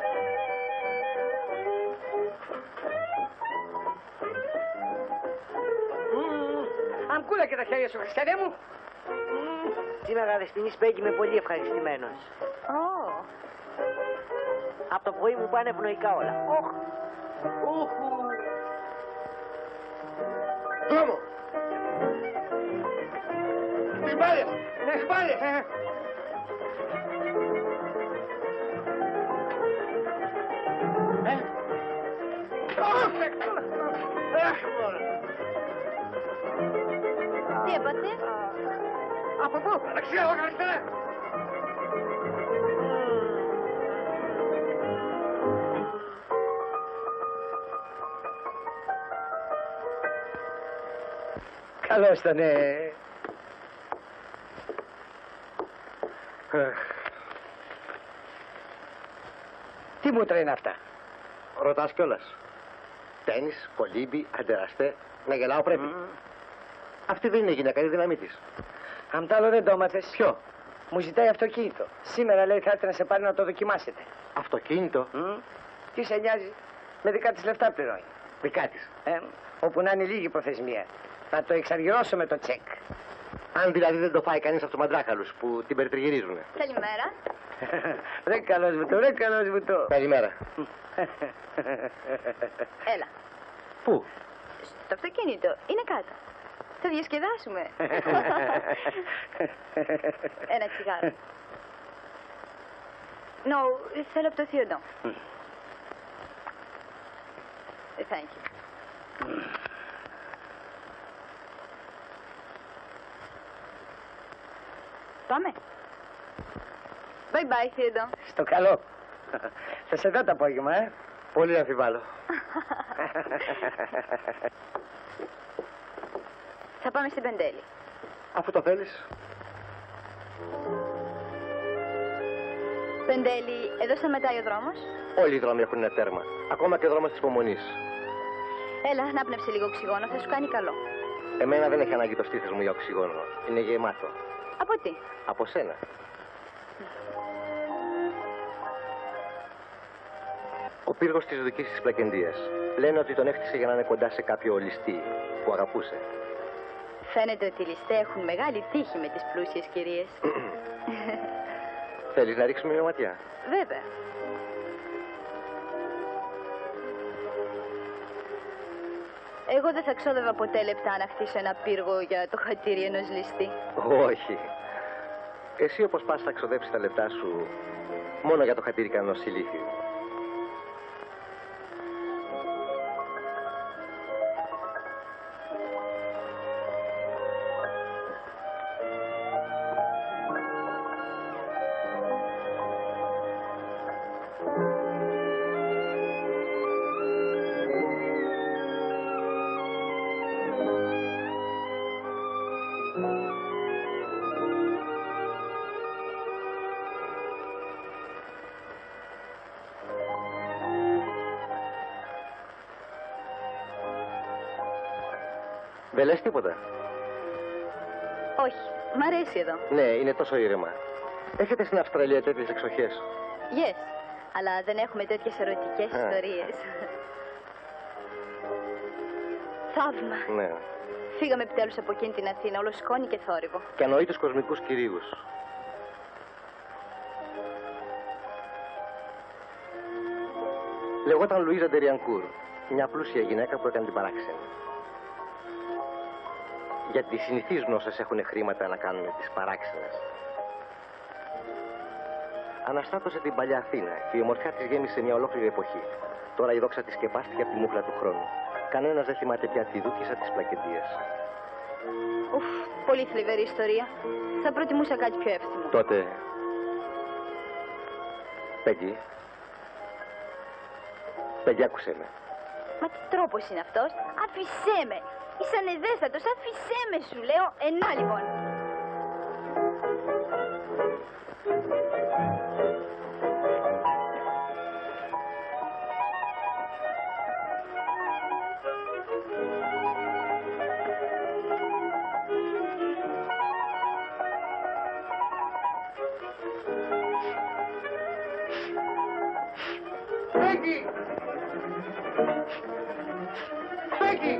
Αγκούλα και τα χέρια σου, Χριστιανέ μου. Σήμερα στην Ισπέγγι είμαι πολύ ευχαριστημένος. Ω, Από το πρωί μου πάνε ευνοϊκά όλα. Όχ. Όχου. Δρόμο. Τις μπάλες. Ναι, τις μπάλες. ε. Ε. Ωχ, αχ, μωρέ. τι έπαθε? Από πού, δεξιά, εγώ αριστερά. Καλώς ήτανε. Τι μούτρα είναι αυτά? Ρωτάς κιόλας. Τένις, κολύμπι, αντεραστέ. Να γελάω πρέπει. Mm. Αυτή δεν είναι γυναίκα, είναι δύναμή της. Αν τ' άλλο δεν το έμαθες. Ποιο? Μου ζητάει αυτοκίνητο. Σήμερα λέει θα έρθει να σε πάρει να το δοκιμάσετε. Αυτοκίνητο. Mm. Τι σε νοιάζει. Με δικά της λεφτά πληρώνει. Δικά της. Ε, όπου να είναι λίγη προθεσμία. Θα το εξαργυρώσω με το τσεκ. Αν δηλαδή δεν το φάει κανείς από τους μαντράχαλους που την περιτριγυρίζουνε. Καλημέρα. Ρε καλός μου το, ρε καλός μου το. Καλημέρα. Έλα. Πού? Στο αυτοκίνητο. Είναι κάτω. Θα διασκεδάσουμε. Ένα τσιγάρο. No, θέλω από το θείο. Thank you. Πάμε. Bye bye, θείο. Στο καλό. Θα σε δω το απόγευμα, ε. Πολύ αμφιβάλλω. Θα πάμε στην Πεντέλη. Αφού το θέλεις. Πεντέλη, εδώ σταματάει ο δρόμος. Όλοι οι δρόμοι έχουν ένα τέρμα. Ακόμα και ο δρόμος της υπομονής. Έλα, να πνεύσει λίγο οξυγόνο, θα σου κάνει καλό. Εμένα δεν έχει ανάγκη το στήθος μου για οξυγόνο. Είναι γεμάτο. Από τι? Από σένα. Ο πύργος της δικής της Πλακεντίας. Λένε ότι τον έφτιαξε για να είναι κοντά σε κάποιο ληστή που αγαπούσε. Φαίνεται ότι οι ληστέ έχουν μεγάλη τύχη με τις πλούσιες κυρίες. Θέλεις να ρίξουμε μια ματιά? Βέβαια. Εγώ δεν θα ξόδευα ποτέ λεπτά να χτίσω ένα πύργο για το χατήρι ενός ληστή. Όχι. Εσύ όπως πας θα ξοδέψεις τα λεπτά σου μόνο για το χατήρι κανένας ηλίθιου. Δεν λες τίποτα? Όχι, μ' αρέσει εδώ. Ναι, είναι τόσο ήρεμα. Έχετε στην Αυστραλία τέτοιες εξοχές? Yes, αλλά δεν έχουμε τέτοιες ερωτικές Α. ιστορίες. Θαύμα. Ναι. Φύγαμε επιτέλους από εκείνη την Αθήνα, όλο σκόνη και θόρυβο. Και ανοεί τους κοσμικούς κυρίους. Λεγόταν Λουίζα Ντεριανκούρ, μια πλούσια γυναίκα που έκανε την παράξενη. Γιατί συνηθίζουν όσες έχουν χρήματα να κάνουν τις παράξενες. Αναστάτωσε την παλιά Αθήνα και η ομορφιά της γέμισε μια ολόκληρη εποχή. Τώρα η δόξα της σκεπάστηκε από τη μούχλα του χρόνου. Κανένας δεν θυμάται πια τη δούκισσα της Πλακεντίας. Ουφ, πολύ θλιβερή ιστορία. Θα προτιμούσα κάτι πιο εύθυμο. Τότε... Πέγγι. Πέγγι, άκουσέ με. Μα τι τρόπος είναι αυτός? Άφησέ με. Είσαι ανεδέστατος, άφησέ με σου λέω. Ενά λοιπόν. Πέγγι!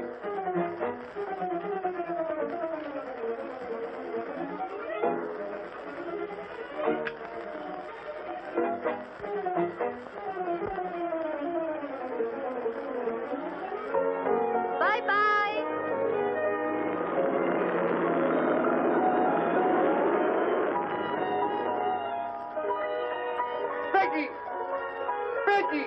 Bye bye. Πέγγι! Πέγγι!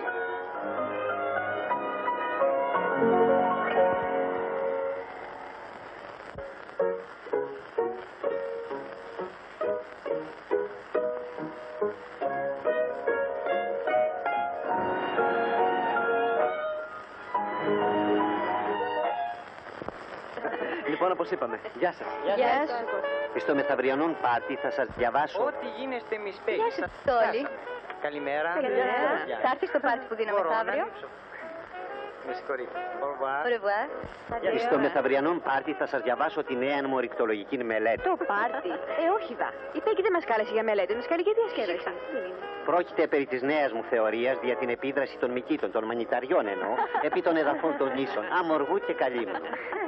Λοιπόν, όπως είπαμε, γεια σας. Γεια σου. Στο μεθαυριανόν πάρτι θα σας διαβάσω. Ό,τι γίνεστε, Miss Peggy. Γεια σου, Σας Τόλι. φτάσαμε. Καλημέρα. Καλημέρα. Γεια. Θα έρθεις στο πάρτι που δίνω Μπορώ να μεθαύριο. ανοίξω. Με συγχωρείτε. Au revoir. Au revoir. Στο μεθαυριανόν πάρτι θα σας διαβάσω τη νέα μου ορυκτολογική μελέτη. Το πάρτι. Ε, όχι δα. Η Πέγγι δεν μας κάλεσε για μελέτη, μας κάλεσε για διασκέδαση. Πρόκειται περί της νέας μου θεωρίας για την επίδραση των μυκήτων, των μανιταριών εννοώ, επί των εδαφών των νήσων, αμοργού και καλύμου.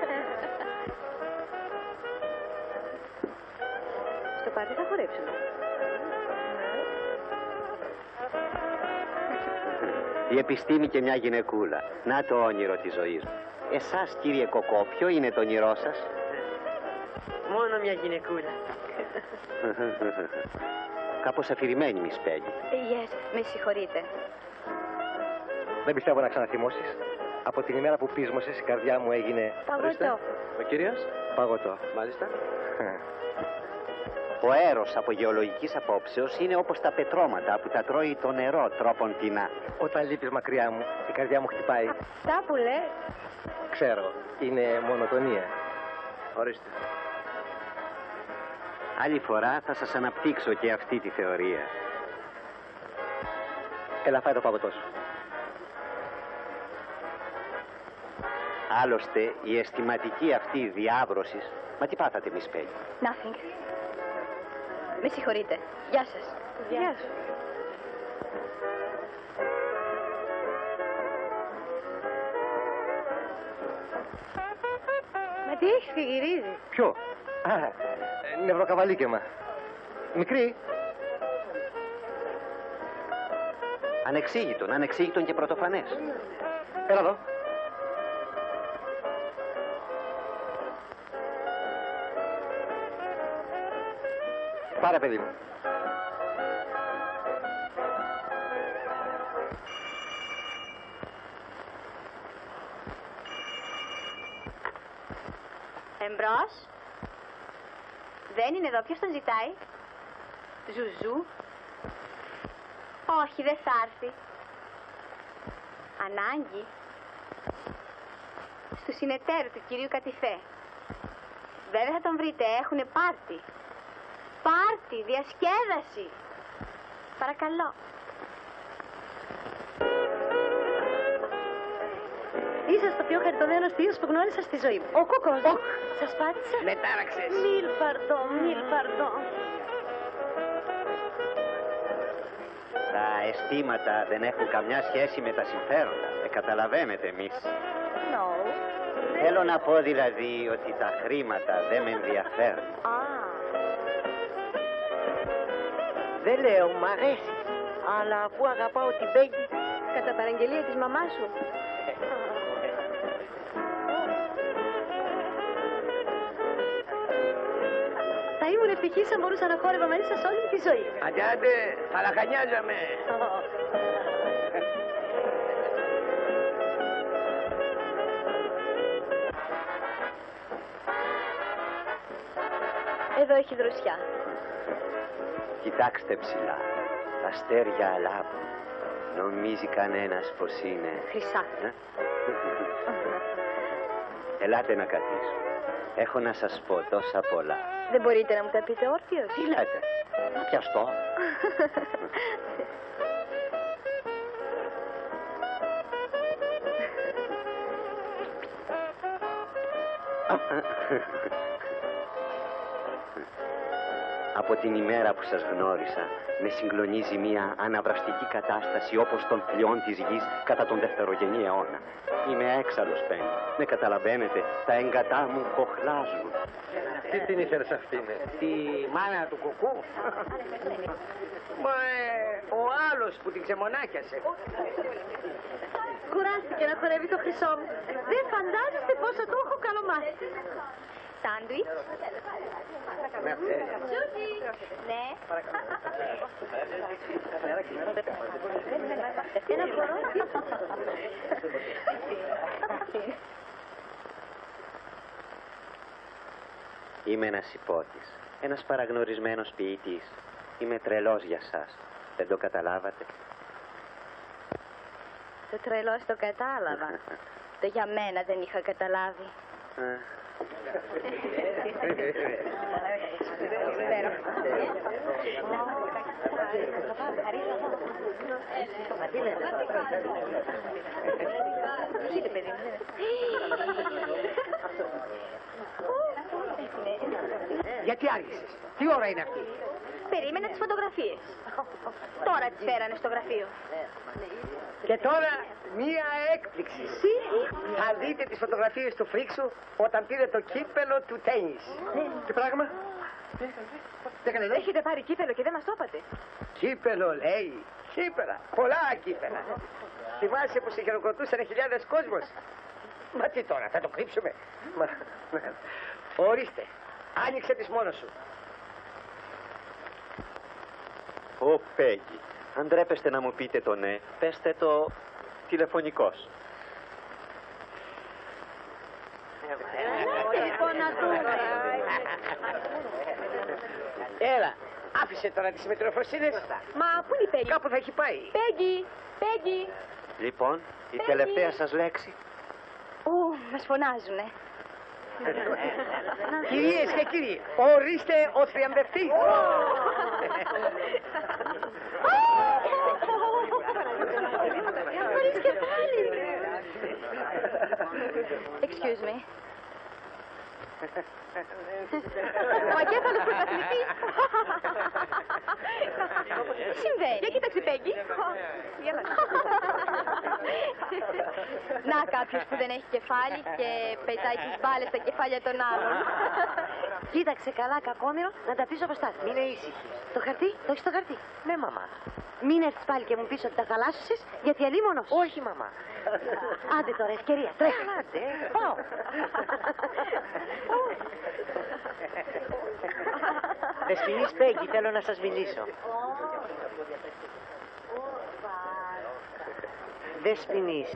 Στο πάρτι θα χορέψουμε. Η επιστήμη και μια γυναικούλα. Να το όνειρο της ζωής μου. Εσάς, κύριε Κοκό, ποιο είναι το όνειρό σας? Μόνο μια γυναικούλα. Κάπως αφηρημένη, Miss Peggy. Yes, με συγχωρείτε. Δεν πιστεύω να ξαναθυμώσεις. Από την ημέρα που πείσμωσες, η καρδιά μου έγινε... Παγωτό. Ο κύριος? Παγωτό. Μάλιστα. Ο αέρος από γεωλογικής απόψεως είναι όπως τα πετρώματα που τα τρώει το νερό τρόπον τεινά. Όταν λείπεις μακριά μου, η καρδιά μου χτυπάει. Αυτά που λες. Ξέρω, είναι μονοτονία. Ορίστε. Άλλη φορά θα σας αναπτύξω και αυτή τη θεωρία. Έλα, φάει το παγωτό σου. Άλλωστε, η αισθηματική αυτή διάβρωση... Μα τι πάθατε, Miss Peggy? Nothing. Με συγχωρείτε. Γεια σας. Γεια σου. Μα τι έχεις και γυρίζει. Ποιο? Α, νευροκαβαλίκαιμα. Μικρή. Ανεξήγητον, ανεξήγητον και πρωτοφανές. Έλα εδώ. Πάρε, παιδί μου. Εμπρός. Δεν είναι εδώ. Ποιος τον ζητάει? Ζουζού. Όχι, δεν θα έρθει. Ανάγκη. Στου συνεταίρου του κυρίου Κατηφέ. Βέβαια θα τον βρείτε. Έχουνε πάρτι. Πάρτι, διασκέδαση. Παρακαλώ. Είσαστε το πιο χαριτωμένος θείος που γνώρισα στη ζωή μου. Ο Κόκος. Oh. Σας πάτησα. Με τάραξες. Μίλ παρδό, μίλ παρδό. Τα αισθήματα δεν έχουν καμιά σχέση με τα συμφέροντα. Δεν καταλαβαίνετε εμείς. No. Θέλω να πω δηλαδή ότι τα χρήματα δεν με ενδιαφέρουν. Α. Δεν λέω, μ' αρέσει. Αλλά αφού αγαπάω την Πέγγι... Κατά παραγγελία της μαμάς σου. Θα ήμουν ευτυχής αν μπορούσα να χόρευα μαζί σας όλη τη ζωή. Άντε, άντε, θα λαχανιάζαμε. Εδώ έχει δροσιά. Κοιτάξτε ψηλά. Τα αστέρια αλάβουν. Νομίζει κανένας πως είναι... Χρυσά. Ε? Ελάτε να καθίσω. Έχω να σας πω τόσα πολλά. Δεν μπορείτε να μου τα πείτε όρθιος? Τι λέτε? Να πιαστώ. Από την ημέρα που σας γνώρισα, με συγκλονίζει μια αναβραστική κατάσταση όπως των θλιών της γης κατά τον δευτερογενή αιώνα. Είμαι έξαλλος, Πένι. Με καταλαβαίνετε, τα έγκατά μου κοχλάζουν. Τι την ήθελες αυτήν, Τη μάνα του κουκού. Μα ε, ο άλλος που την ξεμονάκιασε. Κουράστηκε να χορεύει το χρυσό μου. Δεν φαντάζεστε πόσο το έχω καλομάσει. Σάντουιτς. Τζούζι. Ναι. Ένα μπορώ. Είμαι ένας υπότης, ένας παραγνωρισμένος ποιητής. Είμαι τρελός για σας. Δεν το καταλάβατε? Το τρελό το κατάλαβα. Το για μένα δεν είχα καταλάβει. Γιατί άργησες? Τι ώρα είναι αυτή? Περίμενα τις φωτογραφίες. Τώρα τις φέρανε στο γραφείο. Και τώρα μία έκπληξη. Θα δείτε τις φωτογραφίες του Φρίξου όταν πήρε το κύπελο του τένις. Τι πράγμα? Τι έκανε, λέει? Έχετε πάρει κύπελο και δεν μας το είπατε. Κύπελο, λέει. Κύπελα. Πολλά κύπελα. Θυμάσαι που σε χειροκροτούσαν χιλιάδες κόσμος? Μα τι τώρα, θα το κρύψουμε? Μα... Ορίστε. Άνοιξε τις μόνος σου. Ω, Πέγγι, αν ντρέπεστε να μου πείτε το ναι, πέστε το τηλεφωνικός. Λοιπόν, να δούμε. Έλα, άφησε τώρα τις μετροφροσύνες. Μα πού είναι η Πέγγι? Κάπου θα έχει πάει. Πέγγι, Πέγγι. Λοιπόν, η τελευταία σας λέξη. Ω, μας φωνάζουνε. Κυρίες και κύριοι, ορίστε ο θριαμβευτής. Χωρίς κεφάλι. Excuse me. Ο ακέφαλος πρωταθλητής. Τι συμβαίνει? Για κοίταξε, Πέγγι. Να κάποιος που δεν έχει κεφάλι και πετάει τις μπάλες στα κεφάλια των άλλων. Κοίταξε καλά, κακόμοιρο, να τα πεις όπως τα είναι ήσυχη. Το χαρτί, το έχεις το χαρτί? Ναι, μαμά. Μην έρθεις πάλι και μου πεις ότι τα χαλάσωσες, γιατί αλίμονος. Όχι, μαμά. Άντε τώρα, ευκαιρία, τρέχα. Άντε, πάω. Δεσποινής Πέγγι, θέλω να σας μιλήσω. Δεσποινής.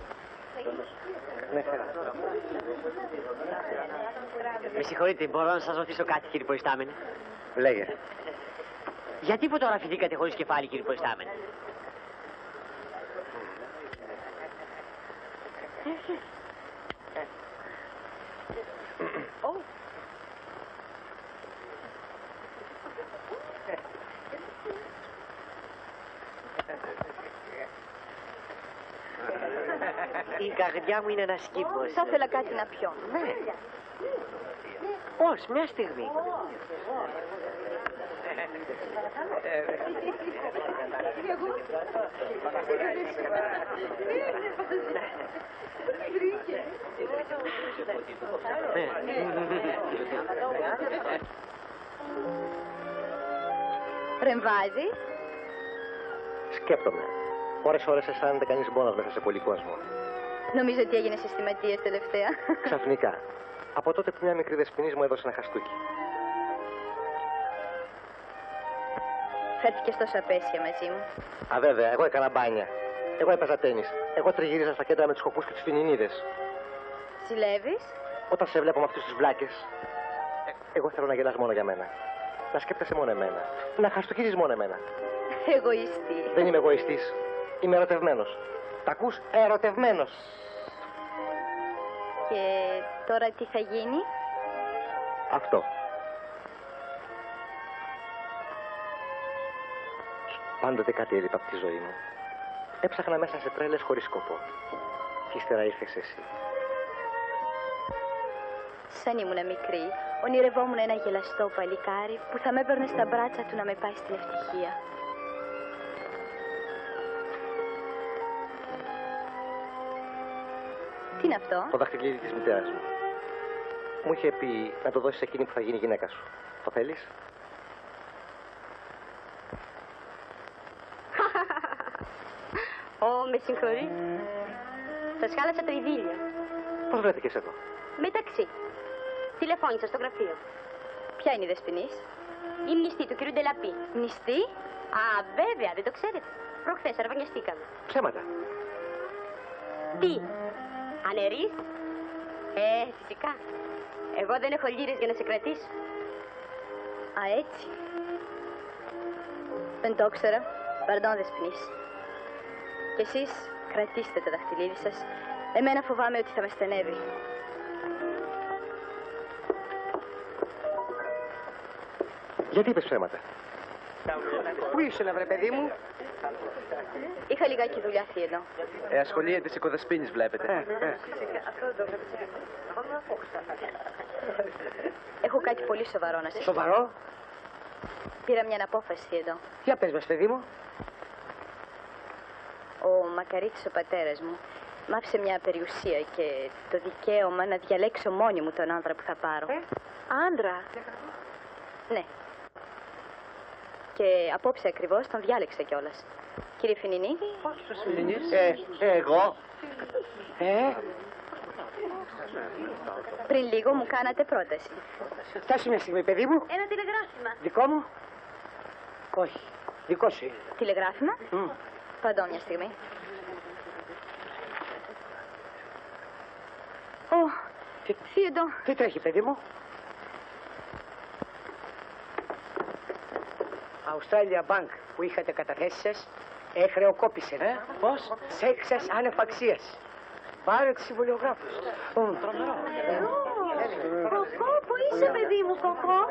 Με συγχωρείτε, μπορώ να σας ρωτήσω κάτι, κύριε Προϊστάμενε? Λέγε. Γιατί φωτογραφηθήκατε χωρίς κεφάλι, κύριε Προϊστάμενε? Η καρδιά μου είναι ένας κήπος. Θα ήθελα κάτι να πιω. Ναι. Πώς, μια στιγμή. Ρεμβάζει. Σκέπτομαι. Ώρες ώρες αισθάνεται κανείς μόνος μέσα σε πολύ κόσμο. Νομίζω ότι έγινε συστηματίας τελευταία. Ξαφνικά. Από τότε που μια μικρή δεσποινής μου έδωσε ένα χαστούκι. Φέρθηκες τόσο απέσια μαζί μου. Α, βέβαια, εγώ έκανα μπάνια. Εγώ έπαιζα τένις. Εγώ τριγύριζα στα κέντρα με τους χοπούς και τους φινινίδες. Ζηλεύεις? Όταν σε βλέπω με αυτούς τους βλάκες, ε, εγώ θέλω να γελάς μόνο για μένα. Να σκέπτεσαι μόνο εμένα. Να χαστούκίζεις μόνο εμένα. Εγωιστή. Δεν είμαι εγωιστής. Είμαι ερωτευμένος. Τα ακούς? Ερωτευμένος. Και τώρα τι θα γίνει? Αυτό. Πάντοτε κάτι έλειπε από τη ζωή μου. Έψαχνα μέσα σε τρέλες χωρίς σκοπό. Και ύστερα ήρθες εσύ. σαν ήμουν μικρή, ονειρευόμουν ένα γελαστό παλικάρι που θα με έπαιρνε στα μπράτσα του να με πάει στην ευτυχία. Τι είναι αυτό? Το δαχτυλίδι της μητέρας μου. Μου είχε πει να το δώσεις εκείνη που θα γίνει γυναίκα σου. Το θέλεις? Ω, με συγχωρείς. Θα σχάλασα το ειδήλιο. Πώς βρέθηκες εδώ? Μεταξύ. Τηλεφώνησα στο γραφείο. Ποια είναι η Δεσποινής? Η μνηστή του κ. Ντελαπή. Μνηστή? Α, βέβαια, δεν το ξέρετε. Προχθές αρβανιαστήκαμε. Ψέματα. Τι, ανερείς? Ε, φυσικά. Εγώ δεν έχω λίρες για να σε κρατήσω. Α, έτσι. Δεν το ήξερα. Παρντών, Δεσποινής. Κι εσείς κρατήστε το δαχτυλίδι σας. Εμένα φοβάμαι ότι θα με στενεύει. Γιατί είπες ψέματα? Πού ήσουν, βρε παιδί μου? Είχα λιγάκι δουλειά εδώ. Ε, ασχολείται της οικοδεσποίνης, βλέπετε. Ε, ε. Έχω κάτι πολύ σοβαρό να σας πω. Σοβαρό? Πήρα μια απόφαση εδώ. Για πες μας, παιδί μου. Ο Μακαρίτης, ο πατέρας μου, μ' άφησε μια περιουσία και το δικαίωμα να διαλέξω μόνη μου τον άντρα που θα πάρω. Ε? Άντρα? Ναι. Και απόψε ακριβώς τον διάλεξα κιόλας. Κύριε Φινινίδη. Ε, εγώ. Ε, Πριν λίγο μου κάνατε πρόταση. φτάσει μια στιγμή, παιδί μου. Ένα τηλεγράφημα. Δικό μου? Όχι. Δικό σου είναι. Τηλεγράφημα. Μμ. Παντώ μια στιγμή. Ω, Θείοντο. Τι τρέχει, παιδί μου? Australia Bank που είχατε καταθέσει σας έχρεοκόπησε. Ε, πώς? Σέξας άνευ αξίας. Πάρε τους συμβολιογράφους. Κοκό, πού είσαι, παιδί μου, Κοκό?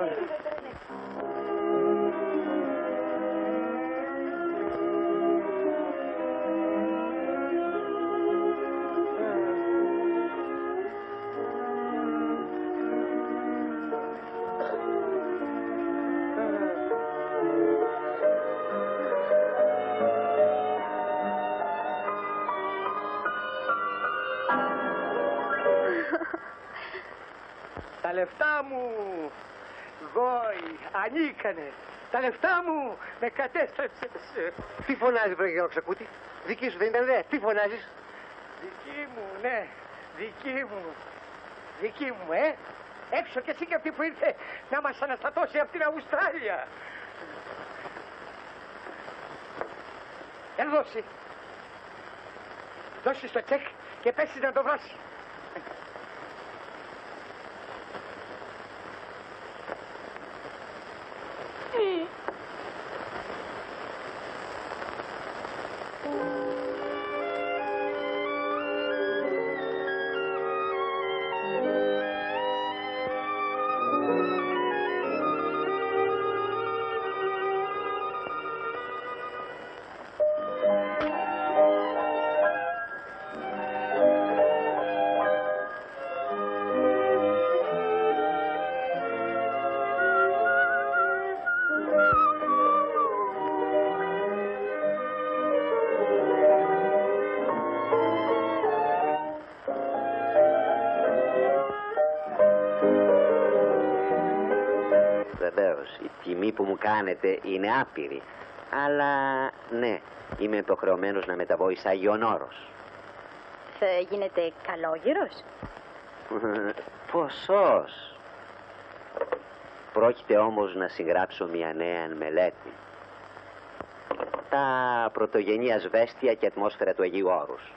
Τα λεφτά μου, γόη, ανήκανε. Τα λεφτά μου με κατέστρεψες. Τι φωνάζεις, βρε γεροξακούτη? Δική σου δεν ήταν δε. Τι φωνάζεις? Δική μου, ναι, δική μου. Δική μου, ε. Έξω κι εσύ και αυτή που ήρθε να μας αναστατώσει από την Αυστράλια. Έλα δώσει. Δώσει το τσεκ και πέσει να το βράσει. Η τιμή που μου κάνετε είναι άπειρη. Αλλά ναι, είμαι υποχρεωμένος να μεταβώ εις Άγιον Όρος. Θα γίνετε καλόγερος? Ποσός. Πρόκειται όμως να συγγράψω μια νέα μελέτη. Τα πρωτογενή ασβέστια και ατμόσφαιρα του Αγίου Όρους.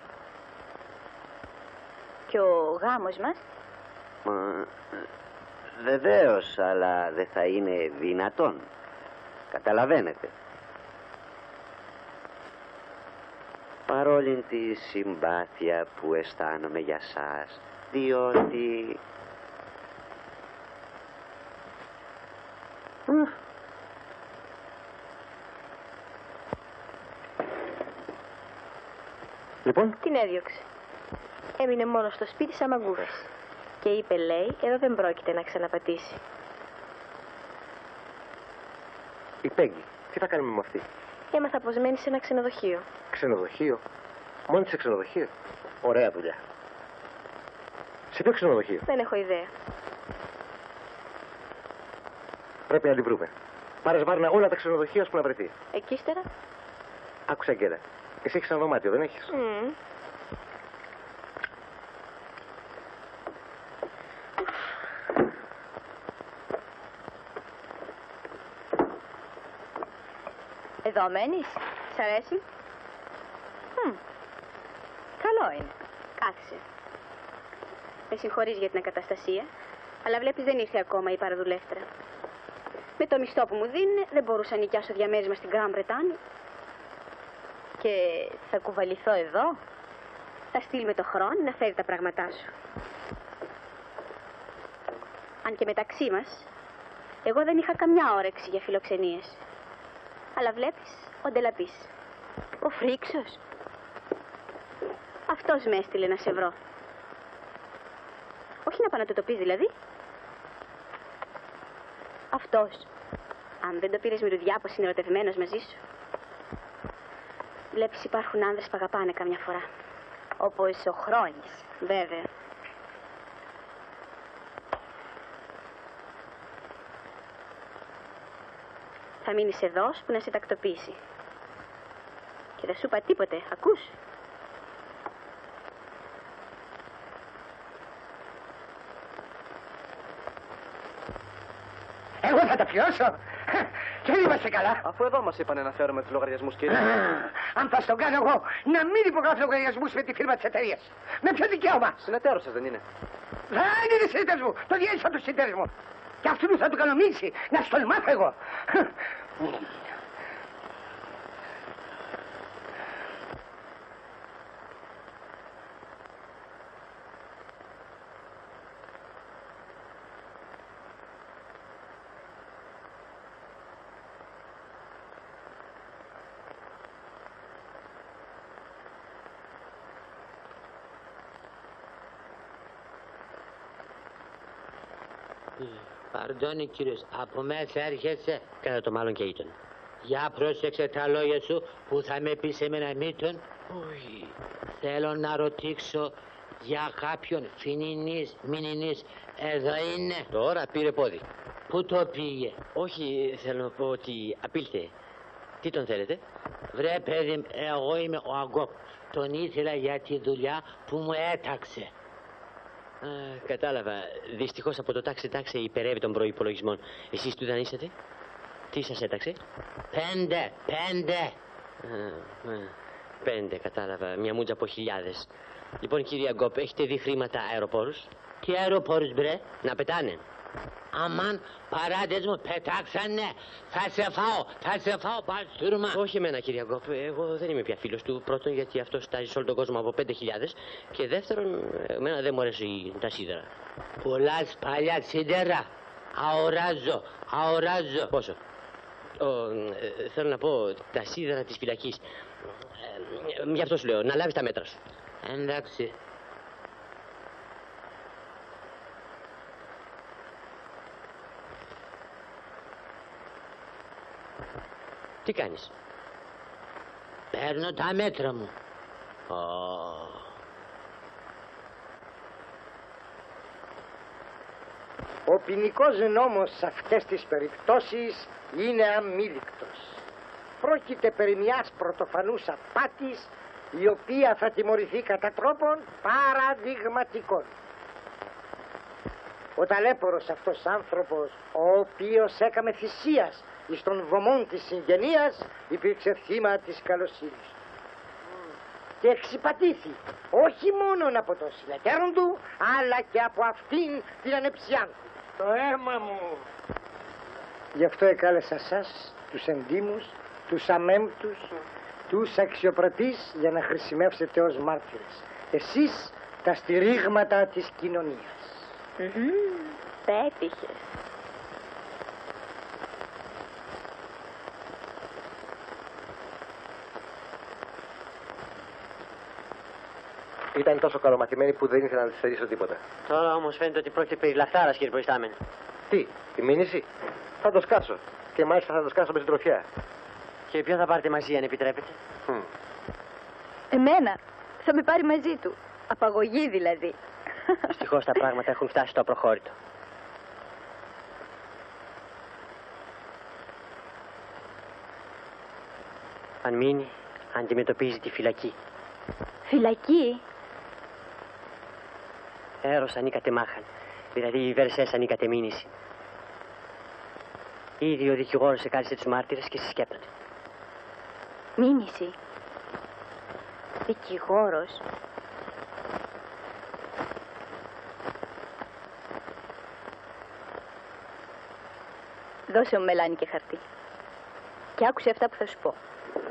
Και ο γάμος μας? Μα, βεβαίως, αλλά δεν θα είναι δυνατόν. Καταλαβαίνετε. Παρόλη τη συμπάθεια που αισθάνομαι για σας, διότι... Λοιπόν. Την έδιωξε. Έμεινε μόνο στο σπίτι σαν μαγκούφας. Και είπε, λέει, εδώ δεν πρόκειται να ξαναπατήσει. Η Πέγγι, τι θα κάνουμε με αυτή? Έμαθα πως μένει σε ένα ξενοδοχείο. Ξενοδοχείο? Μόνο σε ξενοδοχείο? Ωραία δουλειά. Σε ποιο ξενοδοχείο? Δεν έχω ιδέα. Πρέπει να την βρούμε. Πάρε βάρνα όλα τα ξενοδοχεία που να βρεθεί. Εκεί ύστερα. Άκουσα, Αγγέλα. Εσύ έχεις ένα δωμάτιο, δεν έχεις? Mm. Εδώ μένεις? Σ' αρέσει? Μ. Καλό είναι. Κάθισε. Με συγχωρείς για την ακαταστασία, αλλά βλέπεις δεν ήρθε ακόμα η παραδουλεύτρα. Με το μισθό που μου δίνουν δεν μπορούσα να νοικιάσω διαμέρισμα στην Γκραν Βρετάνη. Και θα κουβαληθώ εδώ. Θα στείλει με το χρόνο να φέρει τα πράγματά σου. Αν και μεταξύ μας, εγώ δεν είχα καμιά όρεξη για φιλοξενίες. Αλλά βλέπεις, ο Ντελαπής, ο Φρίξος, αυτός με έστειλε να σε βρω. Όχι να πάω να του το πεις δηλαδή. Αυτός. Αν δεν το πήρες μυρουδιά πως είναι ερωτευμένος μαζί σου. Βλέπεις υπάρχουν άνδρες που αγαπάνε καμιά φορά. Όπως ο Χρόνης. Βέβαια. Θα μείνεις εδώ που να σε τακτοποιήσει. Και δεν σου είπα τίποτε, ακούς? Εγώ θα τα πληρώσω. Και δεν είμαστε καλά. Αφού εδώ μας είπανε να φέρουμε τους λογαριασμούς, κύριε. Αν θα στον κάνω εγώ να μην υπογράφω λογαριασμούς με τη φίρμα της εταιρείας. Με ποιο δικαίωμα? Συνεταίρος σας δεν είναι? Δεν είναι συνεταίρος μου. Το διέλυσα του συνεταίρος μου. Και αυτού θα του κάνω μίξη. Να στον μάθω εγώ. Παρντώνει, κύριος, από μέσα έρχεσαι. Κατά το μάλλον και ήταν. Για πρόσεξε τα λόγια σου που θα με πεις εμένα μήτων. Όχι. Θέλω να ρωτήσω για κάποιον φινινής, μηνινής. Εδώ είναι. Τώρα πήρε πόδι. Πού το πήγε? Όχι, θέλω να πω ότι απήλθε. Τι τον θέλετε? Βρε παιδί, εγώ είμαι ο Αγκόπ. Τον ήθελα για τη δουλειά που μου έταξε. Α, κατάλαβα. Δυστυχώς από το τάξη τάξη υπερεύει των προϋπολογισμών. Εσείς του δανείσατε? Τι σας έταξε? Πέντε, πέντε. Α, α, πέντε, κατάλαβα. Μια μούτζα από χιλιάδες. Λοιπόν, κύριε Αγκόπ, έχετε δει χρήματα αεροπόρους? Τι αεροπόρους, μπρε? Να πετάνε. Αμάν, παράδες μου πετάξανε. Θα σε φάω, θα σε φάω παστούρμα. Όχι εμένα, κύριε Αγκόπ. Εγώ δεν είμαι πια φίλος του. Πρώτον, γιατί αυτό στάζει σε όλο τον κόσμο από πέντε χιλιάδες. Και δεύτερον, εμένα δεν μου αρέσει τα σίδερα. Πουλάς παλιά σίδερα. Αοράζω, αοράζω. Πόσο? Ο, ε, θέλω να πω τα σίδερα της φυλακής. Ε, γι' αυτό σου λέω, να λάβεις τα μέτρα σου. Εντάξει. Τι κάνεις? Παίρνω τα μέτρα μου. Oh. Ο ποινικός νόμος σε αυτές τις περιπτώσεις είναι αμήλικτος. Πρόκειται περί μιας πρωτοφανούς απάτης, η οποία θα τιμωρηθεί κατά τρόπον παραδειγματικών. Ο ταλέπορος αυτός άνθρωπος, ο οποίος έκαμε θυσίας εις των βωμών της συγγενείας, υπήρξε θύμα της καλοσύνης και εξυπατήθη όχι μόνον από τον συνεταίρον του, αλλά και από αυτήν την ανεψιά του. Το αίμα μου! Γι' αυτό εκάλεσα σας, τους εντύμους, τους αμέμπτους, τους αξιοπρατείς, για να χρησιμεύσετε ως μάρτυρες. Εσείς τα στηρίγματα της κοινωνίας. Mm-hmm. Πέτυχες. Ήταν τόσο καλομαθημένη που δεν ήθελα να τη στερήσω τίποτα. Τώρα όμως φαίνεται ότι πρόκειται περί λαχτάρας, κύριε προϊστάμενε. Τι, η μήνυση? Θα το σκάσω. Και μάλιστα θα το σκάσω με συντροφιά. Και ποιο θα πάρετε μαζί, αν επιτρέπετε? Mm. Εμένα. Θα με πάρει μαζί του. Απαγωγή δηλαδή. Δυστυχώς τα πράγματα έχουν φτάσει στο απροχώρητο. Αν μείνει, αντιμετωπίζει τη φυλακή. Φυλακή? Έρος ανήκατε μάχαν. Δηλαδή οι βερσές ανήκατε μήνυση. Ήδη ο δικηγόρος εκάλεσε τους μάρτυρες και συσκέπτονται. Μήνυση. Δικηγόρος. Δώσε μου μελάνι και χαρτί. Και άκουσε αυτά που θα σου πω.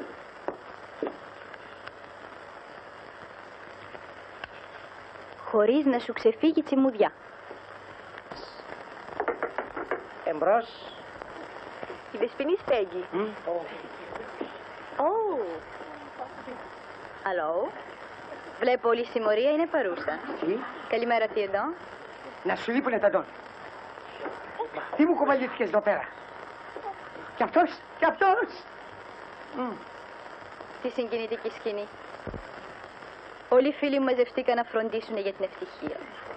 Χωρίς να σου ξεφύγει τσιμουδιά. Εμπρός. Η Δεσποινή στέγγει. Ω. Αλλό. Βλέπω όλη η συμμορία είναι παρούσα. Τι? Καλημέρα, τι εδώ? Να σου λείπουνε τα ντόν. Τι μου κουβαλήθηκες εδώ πέρα? Κι αυτός, κι αυτός. Mm. Τι συγκινητική σκηνή. Όλοι οι φίλοι μου μαζευτήκαν να φροντίσουν για την ευτυχία.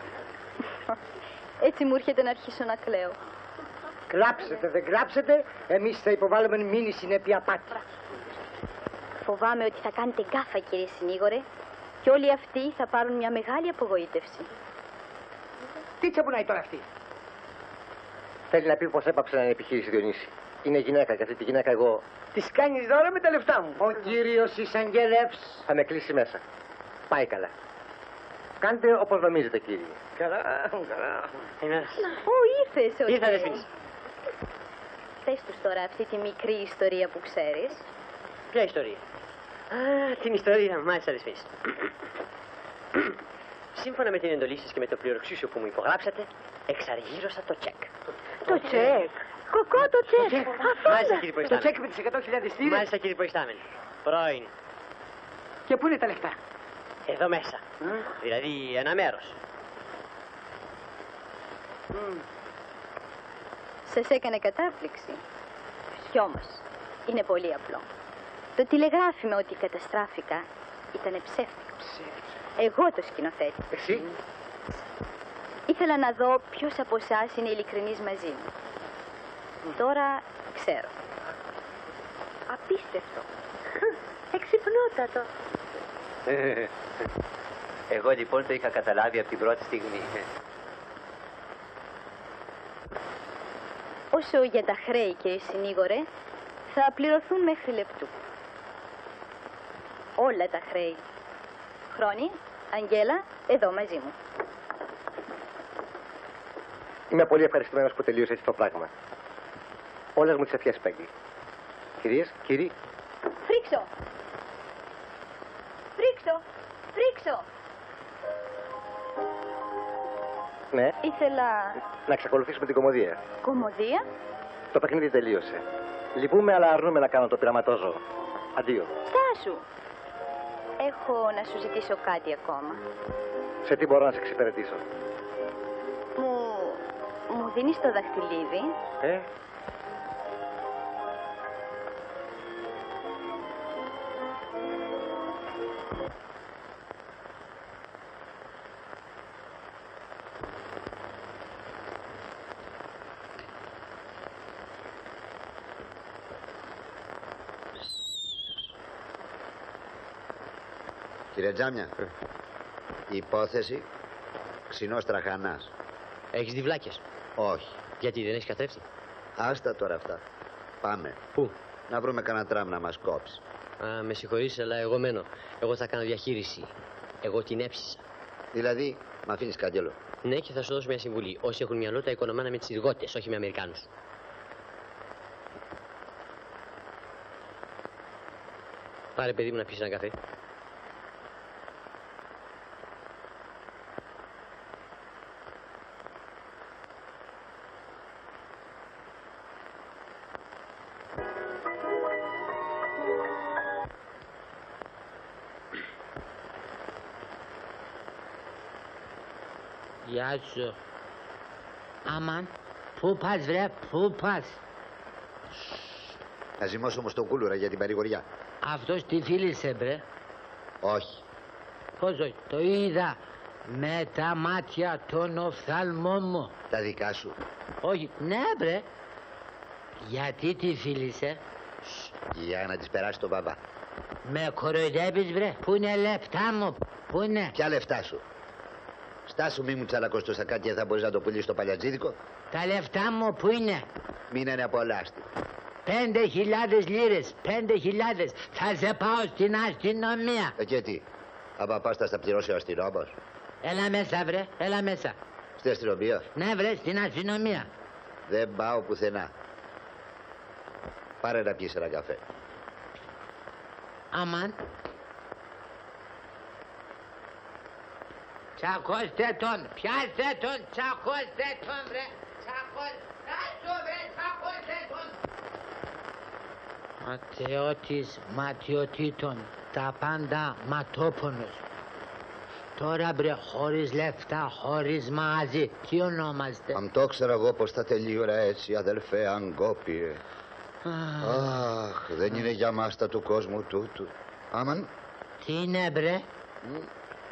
Έτσι μου έρχεται να αρχίσω να κλαίω. Κλάψετε, δεν κλάψετε, εμείς θα υποβάλλουμε μήνυση νέπη απάτη. Φοβάμαι ότι θα κάνετε γκάφα, κύριε συνήγορε, και όλοι αυτοί θα πάρουν μια μεγάλη απογοήτευση. Τι τσαμπουνάει τώρα αυτή? Θέλει να πει πως έπαψε να είναι επιχείρηση, Διονύση. Είναι γυναίκα και αυτή τη γυναίκα εγώ... Της κάνεις δώρα με τα λεφτά μου. Ο κύριος εισαγγελεύς. Θα με κλείσει μέσα. Πάει καλά. Κάντε όπως νομίζετε, κύριε. Καλά, καλά. Ω, ήρθες, όχι. Ήρθα, Δεσποινή. Πες τους τώρα αυτή τη μικρή ιστορία που ξέρεις. Ποια ιστορία? Α, την ιστορία, μάλιστα, Δεσποινή. Σύμφωνα με την εντολή σας και με το πληροξήσιο που μου υπογράψατε, εξαργύρωσα το τσεκ. Το τσεκ. Κοκό το τσεκ. Μάλιστα, κύριε Το προϊστάμενε. τσέκ με τις εκατό χιλιάδες λίρες. Μάλιστα, κύριε προϊστάμενε. Πρώην. Και πού είναι τα λεφτά? Εδώ μέσα. Mm. Δηλαδή ένα μέρος. Mm. Σας έκανε κατάπληξη. Κι όμως, είναι πολύ απλό. Το τηλεγράφημα ότι καταστράφηκα ήταν ψεύτικο. Εγώ το σκηνοθέτη. Εσύ? Ήθελα να δω ποιος από εσάς είναι ειλικρινής μαζί μου. Τώρα ξέρω. Απίστευτο. Εξυπνότατο. Εγώ λοιπόν το είχα καταλάβει από την πρώτη στιγμή. Όσο για τα χρέη, κύριε συνήγορε, θα πληρωθούν μέχρι λεπτού. Όλα τα χρέη. Χρόνη, Αγγέλα, εδώ μαζί μου. Είμαι πολύ ευχαριστημένος που τελείωσε έτσι το πράγμα. Όλες μου τις ευχές, Πέγγι. Κυρίες, κύριοι. Φρίξω! Φρίξω! Φρίξω! Ναι, Ήθελα... να εξακολουθήσουμε την κωμωδία. Κωμωδία? Το παιχνίδι τελείωσε. Λυπούμε, αλλά αρνούμε να κάνω το πειραματόζωο. Αντίο. Στάσου! Έχω να σου ζητήσω κάτι ακόμα. Σε τι μπορώ να σε εξυπηρετήσω? Μου... μου δίνεις το δαχτυλίδι? Ε, Κύριε Τζάμια, η υπόθεση ξινός τραχανάς. Έχεις διβλάκες? Όχι. Γιατί δεν έχεις καθρέφτη? Άστα τώρα αυτά. Πάμε. Πού? Να βρούμε κανένα τραμ να μας κόψει. Α, με συγχωρείς, αλλά εγώ μένω. Εγώ θα κάνω διαχείριση. Εγώ την έψησα. Δηλαδή, μ' αφήνεις καγγέλο. Ναι, και θα σου δώσω μια συμβουλή. Όσοι έχουν μυαλό τα οικονομάνε με τις ιργότες, όχι με Αμερικάνους. Πάρε, παιδί μου, να πιεις ένα καφέ. Γεια σου. Αμάν, πού πας βρε, πού πας? Να ζυμώσω όμως το κούλουρα για την παρηγοριά. Αυτός τη φίλησε μπρε. Όχι. Πώς όχι, το είδα με τα μάτια των οφθαλμών μου. Τα δικά σου. Όχι, ναι μπρε. Γιατί τη φίλησε? Για να της περάσει τον μπαμπά. Με κοροϊδεύεις βρε, πού είναι λεφτά μου, πού είναι? Ποια λεφτά σου? Στάσου μη μου τσαλακώσει το σακάκι, δεν θα μπορείς να το πουλήσεις στο παλιατζίδικο. Τα λεφτά μου πού είναι? Μην είναι από λάστη. Πέντε χιλιάδες λίρες, πέντε χιλιάδες. Θα σε πάω στην αστυνομία. Ε, και τι, άμα πας θα στα πληρώσει ο αστυνόμος. Έλα μέσα βρε, έλα μέσα. Στην αστυνομία? Ναι βρε, στην αστυνομία. Δεν πάω πουθενά. Πάρε να πιεις ένα καφέ. Αμάν. Τσακώστε τον, πιάστε τον, τσακώστε τον βρε. Τσακώστε τον βρε, τσακώστε τον. Ματαιώτης ματιωτήτων, τα πάντα ματόπονος. Τώρα μπρε, χωρίς λεφτά, χωρίς μαγαζί, τι ονόμαστε? Αν το ξέρα εγώ πως θα τελείωρα έτσι, αδελφέ Αγκόπιε. Αχ, δεν είναι για μας τα του κόσμου τούτου. Άμαν. Τι είναι μπρε? Mm.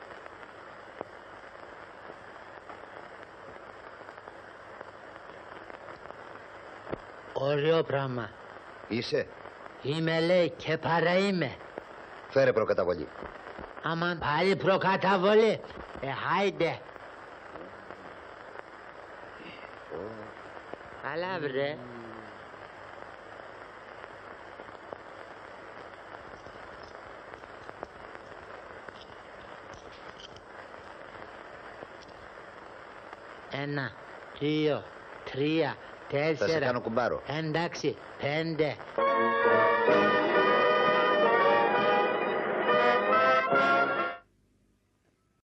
Ωραίο πράγμα. Είσαι? Είμαι λέει και παρά είμαι. Φέρε προκαταβολή. Αμάν πάλι προκαταβολή. Ε, χάιντε. Καλά βρε. Ένα, δύο, τρία, τέσσερα. Θα σε κάνω κουμπάρο. Εντάξει, πέντε.